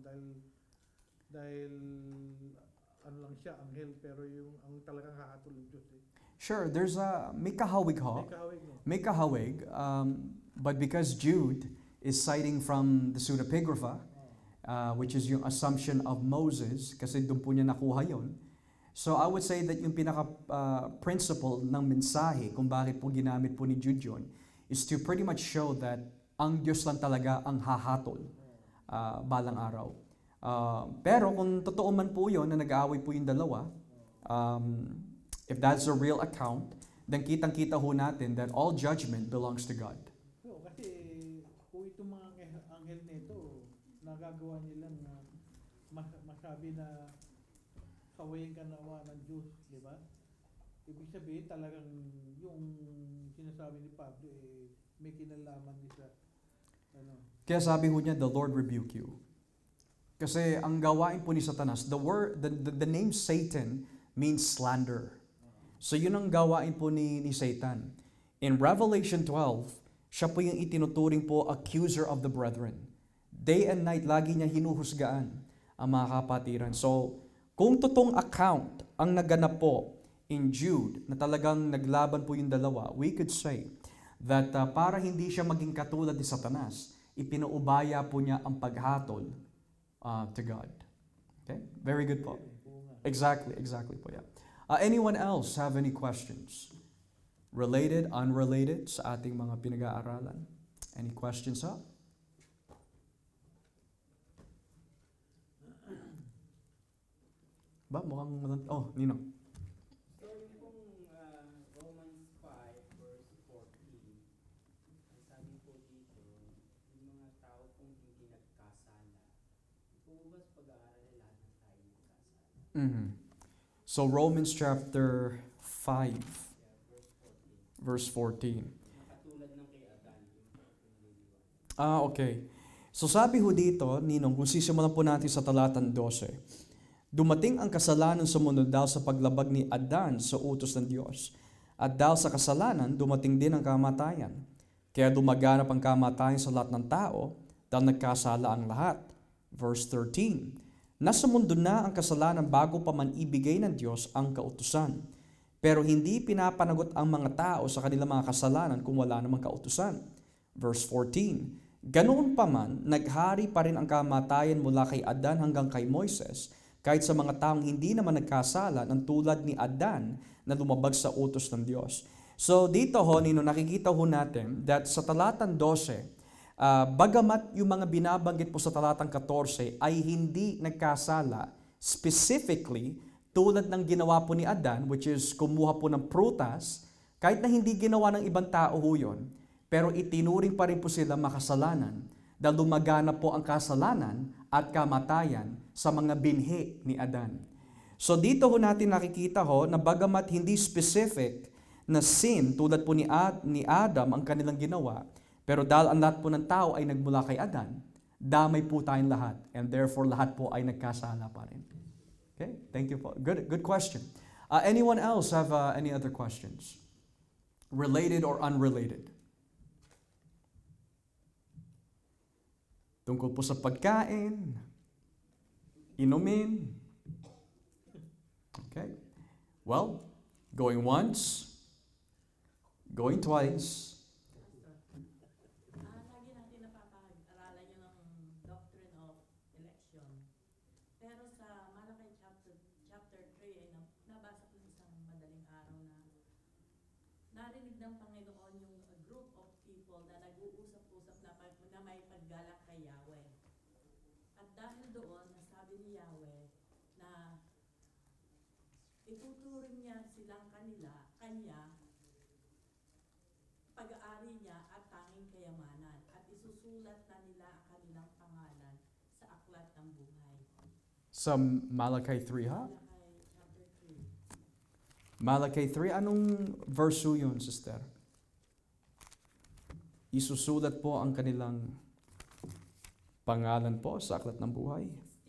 dahil ano lang siya, anghel, pero yung ang talagang hahatol ng Diyos. Sure, may kahawig ho. May kahawig no? May kahawig, but because Jude is citing from the pseudepigrapha, which is yung assumption of Moses, kasi doon po niya nakuha yon. So I would say that yung pinaka-principle ng mensahe kung bakit po ginamit po ni Jude yun is to pretty much show that ang Diyos lang talaga ang hahatol balang araw. Pero kung totoo man po yun na nag-aaway po yung dalawa, if that's a real account, then kitang-kita ho natin that all judgment belongs to God. So, kasi kung itong mga anghel nito, nagagawa nilang masabi na kawayan ka nawa ng Diyos, di ba? Ibig sabihin talagang yung sinasabi ni Pablo may kinalaman din sa ano. Kaya sabi ho niya, the Lord rebuke you. Kasi ang gawain po ni Satanas, the name Satan means slander. So yun ang gawain po ni Satan. In Revelation 12, siya po yung itinuturing po accuser of the brethren. Day and night, lagi niya hinuhusgaan ang mga kapatiran. So, kung totoong account ang naganap po in Jude, na talagang naglaban po yung dalawa, we could say that para hindi siya maging katulad ni Satanas, ipinuubaya po niya ang paghatol to God. Okay? Very good po. Exactly po, yeah. Anyone else have any questions? Related, unrelated sa ating mga pinag-aaralan? Any questions up? Ba, mukhang Nino. So, yung pong Romans 5 verse 14, ang sabi po dito, yung mga tao pong hindi nagkasala. Kung ba sa pag-aaral lahat ng tayo nagkasala? So Romans chapter 5, verse 14. Nakatulad ng kay Adan, yung Okay. So sabi ho dito, Ninong, kung sisimulan po natin sa talatang 12, dumating ang kasalanan sa mundo dahil sa paglabag ni Adan sa utos ng Diyos. At dahil sa kasalanan, dumating din ang kamatayan. Kaya dumaganap ang kamatayan sa lahat ng tao dahil nagkasala ang lahat. Verse 13, nasa mundo na ang kasalanan bago pa man ibigay ng Diyos ang kautusan. Pero hindi pinapanagot ang mga tao sa kanilang mga kasalanan kung wala namang kautusan. Verse 14, ganoon pa man, naghari pa rin ang kamatayan mula kay Adan hanggang kay Moises, kahit sa mga taong hindi naman nagkasala ng tulad ni Adan na lumabag sa utos ng Diyos. So dito ho, Nino, nakikita ho natin that sa talatang 12, bagamat yung mga binabanggit po sa talatang 14 ay hindi nagkasala, specifically, tulad ng ginawa po ni Adan, which is kumuha po ng prutas, kahit na hindi ginawa ng ibang tao ho yun, pero itinuring pa rin po sila makasalanan dahil lumaganap po ang kasalanan at kamatayan sa mga binhi ni Adan. So dito ho natin nakikita ho na bagamat hindi specific na sin tulad po ni Adam ang kanilang ginawa, pero dahil ang lahat po ng tao ay nagmula kay Adan, damay po tayong lahat and therefore lahat po ay nagkasala pa rin. Okay, thank you po. Good question. Anyone else have any other questions? Related or unrelated? Tungkol po sa pagkain, inumin. Okay. Well, going once, going twice. Lagi natin napapag-aralan yun ng doctrine of election. Pero sa Malakay chapter 3 ay nabasa ko isang madaling araw na narinig ng Panginoon yung group of people na nag-uusap-usap na may paggalak kay Yahweh. At dahil doon, nasabi ni Yahweh na ituturing niya silang kanya, pag-aari niya at tanging kayamanan at isusulat na nila ang kanilang pangalan sa aklat ng buhay. Sa Malakay 3, ha? Malakay chapter 3. Malakay 3, anong verse yun, sister? Isusulat po ang kanilang pangalan po sa aklat ng buhay.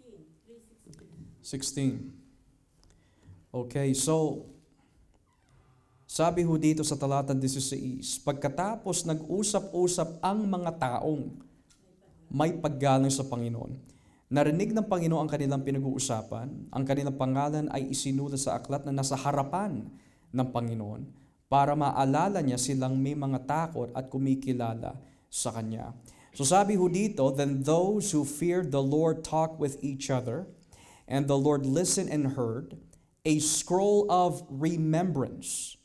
16. Okay, so sabi ho dito sa talatang 16, pagkatapos nag-usap-usap ang mga taong may paggalang sa Panginoon, narinig ng Panginoon ang kanilang pinag-uusapan, ang kanilang pangalan ay isinulat sa aklat na nasa harapan ng Panginoon para maalala niya silang may mga takot at kumikilala sa Kanya. So sabi ho dito, then those who feared the Lord talked with each other, and the Lord listened and heard. A scroll of remembrance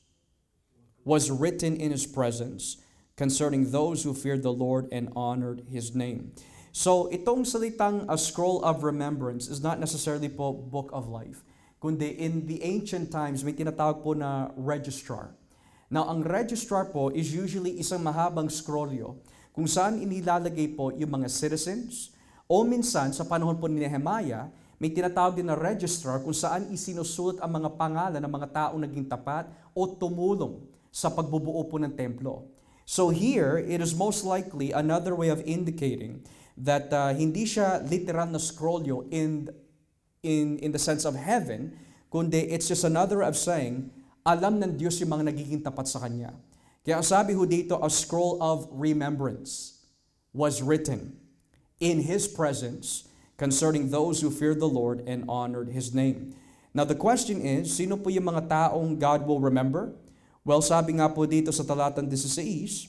was written in His presence concerning those who feared the Lord and honored His name. So itong salitang a scroll of remembrance is not necessarily po book of life, kundi in the ancient times may tinatawag po na registrar. Now ang registrar po is usually isang mahabang scrollyo kung saan inilalagay po yung mga citizens, o minsan sa panahon po ni Nehemiah, may tinatawag din na registrar kung saan isinusulat ang mga pangalan ng mga taong naging tapat o tumulong sa pagbubuo po ng templo. So here, it is most likely another way of indicating that hindi siya literal na scrollyo in the sense of heaven, kundi it's just another way of saying, alam ng Diyos yung mga nagiging tapat sa Kanya. Kaya ang sabi ho dito, a scroll of remembrance was written in His presence concerning those who feared the Lord and honored His name. Now the question is, sino po yung mga taong God will remember? Well, sabi nga po dito sa talatang 16,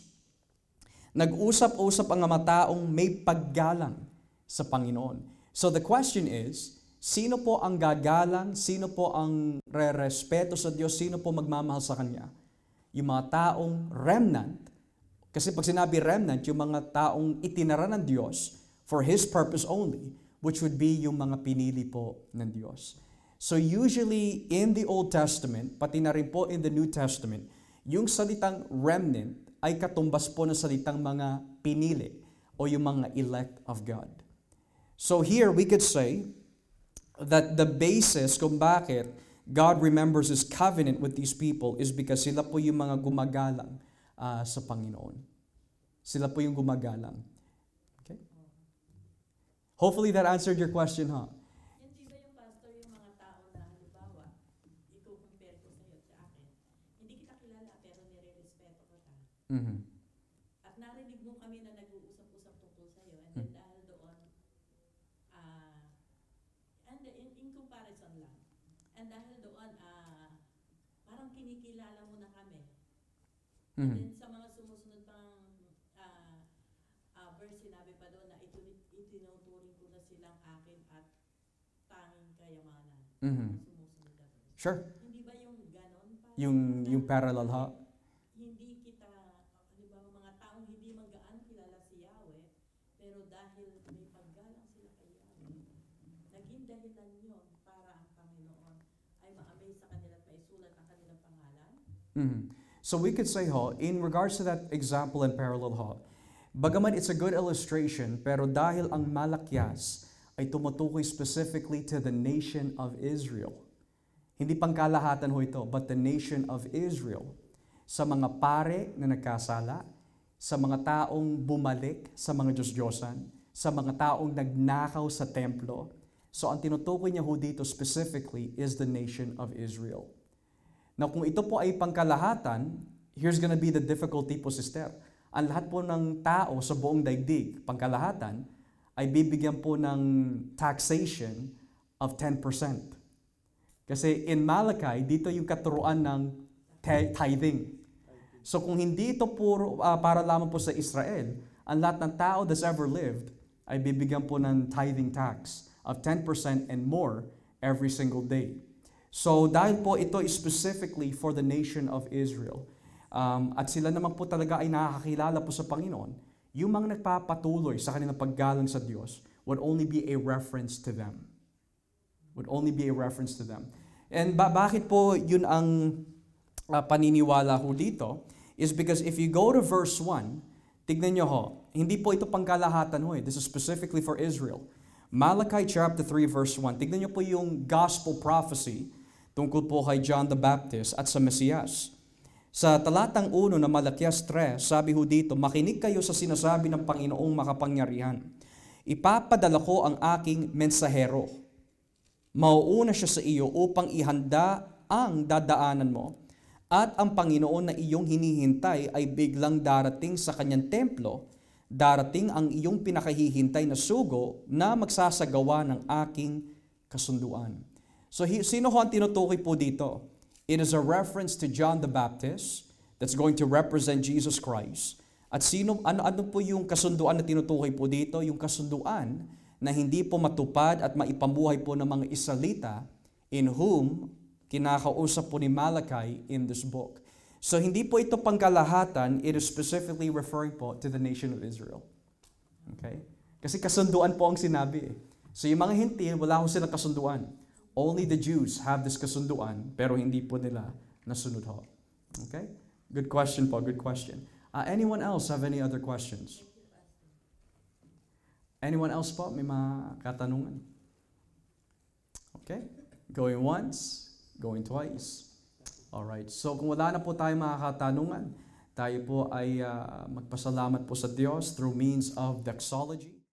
nag-usap-usap ang mga taong may paggalang sa Panginoon. So the question is, sino po ang gagalang, sino po ang re-respeto sa Diyos, sino po magmamahal sa Kanya? Yung mga taong remnant, kasi pag sinabi remnant, yung mga taong itinara ng Diyos for His purpose only, which would be yung mga pinili po ng Diyos. So usually in the Old Testament, pati na rin po in the New Testament, yung salitang remnant ay katumbas po ng salitang mga pinili o yung mga elect of God. So here we could say that the basis kung bakit God remembers His covenant with these people is because sila po yung mga gumagalang sa Panginoon. Sila po yung gumagalang. Okay? Hopefully that answered your question, huh? Hindi ba yung pastor yung mga tao na halimbawa, i-compare ko sa'yo at sa akin, hindi kita kilala pero nire-respeto ko ta. Mm-hmm. At narinig mo kami na nag-uusap-usap tungkol sa'yo, and then dahil doon, and in comparison lang, and dahil doon, parang kinikilala mo na kami. And then sa mga sumusunod pang verse, sinabi pa doon na itinuturing ko na silang akin at tanging kayamanan. Sumusunod na verse. Sure. Hindi ba yung ganon? Yung parallel, ha? Hindi kita, di ba, mga taong hindi magaan kilala si Yahweh, pero dahil may paggalang sila kay Yahweh, naging dahilan yun para ang Panginoon ay ma-amaze sa kanila at maisulat ang kanilang pangalan. So we could say, ho, in regards to that example and parallel, ho, bagaman it's a good illustration, pero dahil ang Malakyas ay tumutukoy specifically to the nation of Israel, hindi pangkalahatan ho ito, but the nation of Israel, sa mga pare na nagkasala, sa mga taong bumalik sa mga Diyos-Diyosan, sa mga taong nagnakaw sa templo. So ang tinutukoy niya ho dito specifically is the nation of Israel. Now kung ito po ay pangkalahatan, here's gonna be the difficulty po, sister. Ang lahat po ng tao sa buong daigdig, pangkalahatan, ay bibigyan po ng taxation of 10%. Kasi in Malachi, dito yung katuruan ng tithing. So kung hindi ito puro para lamang po sa Israel, ang lahat ng tao that's ever lived ay bibigyan po ng tithing tax of 10% and more every single day. So dahil po ito is specifically for the nation of Israel, at sila naman po talaga ay nakakakilala po sa Panginoon, yung mga nagpapatuloy sa kanilang paggalang sa Diyos would only be a reference to them. Would only be a reference to them. And bakit po yun ang paniniwala ho dito? Is because if you go to verse 1, tignan nyo ho, hindi po ito pangkalahatan ho. This is specifically for Israel. Malachi chapter 3 verse 1. Tignan nyo po yung gospel prophecy tungkol po kay John the Baptist at sa Mesiyas. Sa talatang 1 na Malakias 3, sabi ho dito, makinig kayo sa sinasabi ng Panginoong makapangyarihan. Ipapadala ko ang aking mensahero. Mauuna siya sa iyo upang ihanda ang dadaanan mo. At ang Panginoon na iyong hinihintay ay biglang darating sa kanyang templo. Darating ang iyong pinakahihintay na sugo na magsasagawa ng aking kasunduan. So sino ho ang tinutukoy po dito? It is a reference to John the Baptist that's going to represent Jesus Christ. At ano po yung kasunduan na tinutukoy po dito? Yung kasunduan na hindi po matupad at maipamuhay po ng mga Israelita in whom kinakausap po ni Malachi in this book. So hindi po ito pangkalahatan, it is specifically referring po to the nation of Israel. Okay? Kasi kasunduan po ang sinabi eh. So yung mga Hintil, wala ho silang kasunduan. Only the Jews have this kasunduan, pero hindi po nila nasunod ho. Okay? Good question po, good question. Anyone else have any other questions? Anyone else po? May mga katanungan? Okay? Going once, going twice. Alright, so kung wala na po tayong mga katanungan, tayo po ay magpasalamat po sa Diyos through means of doxology.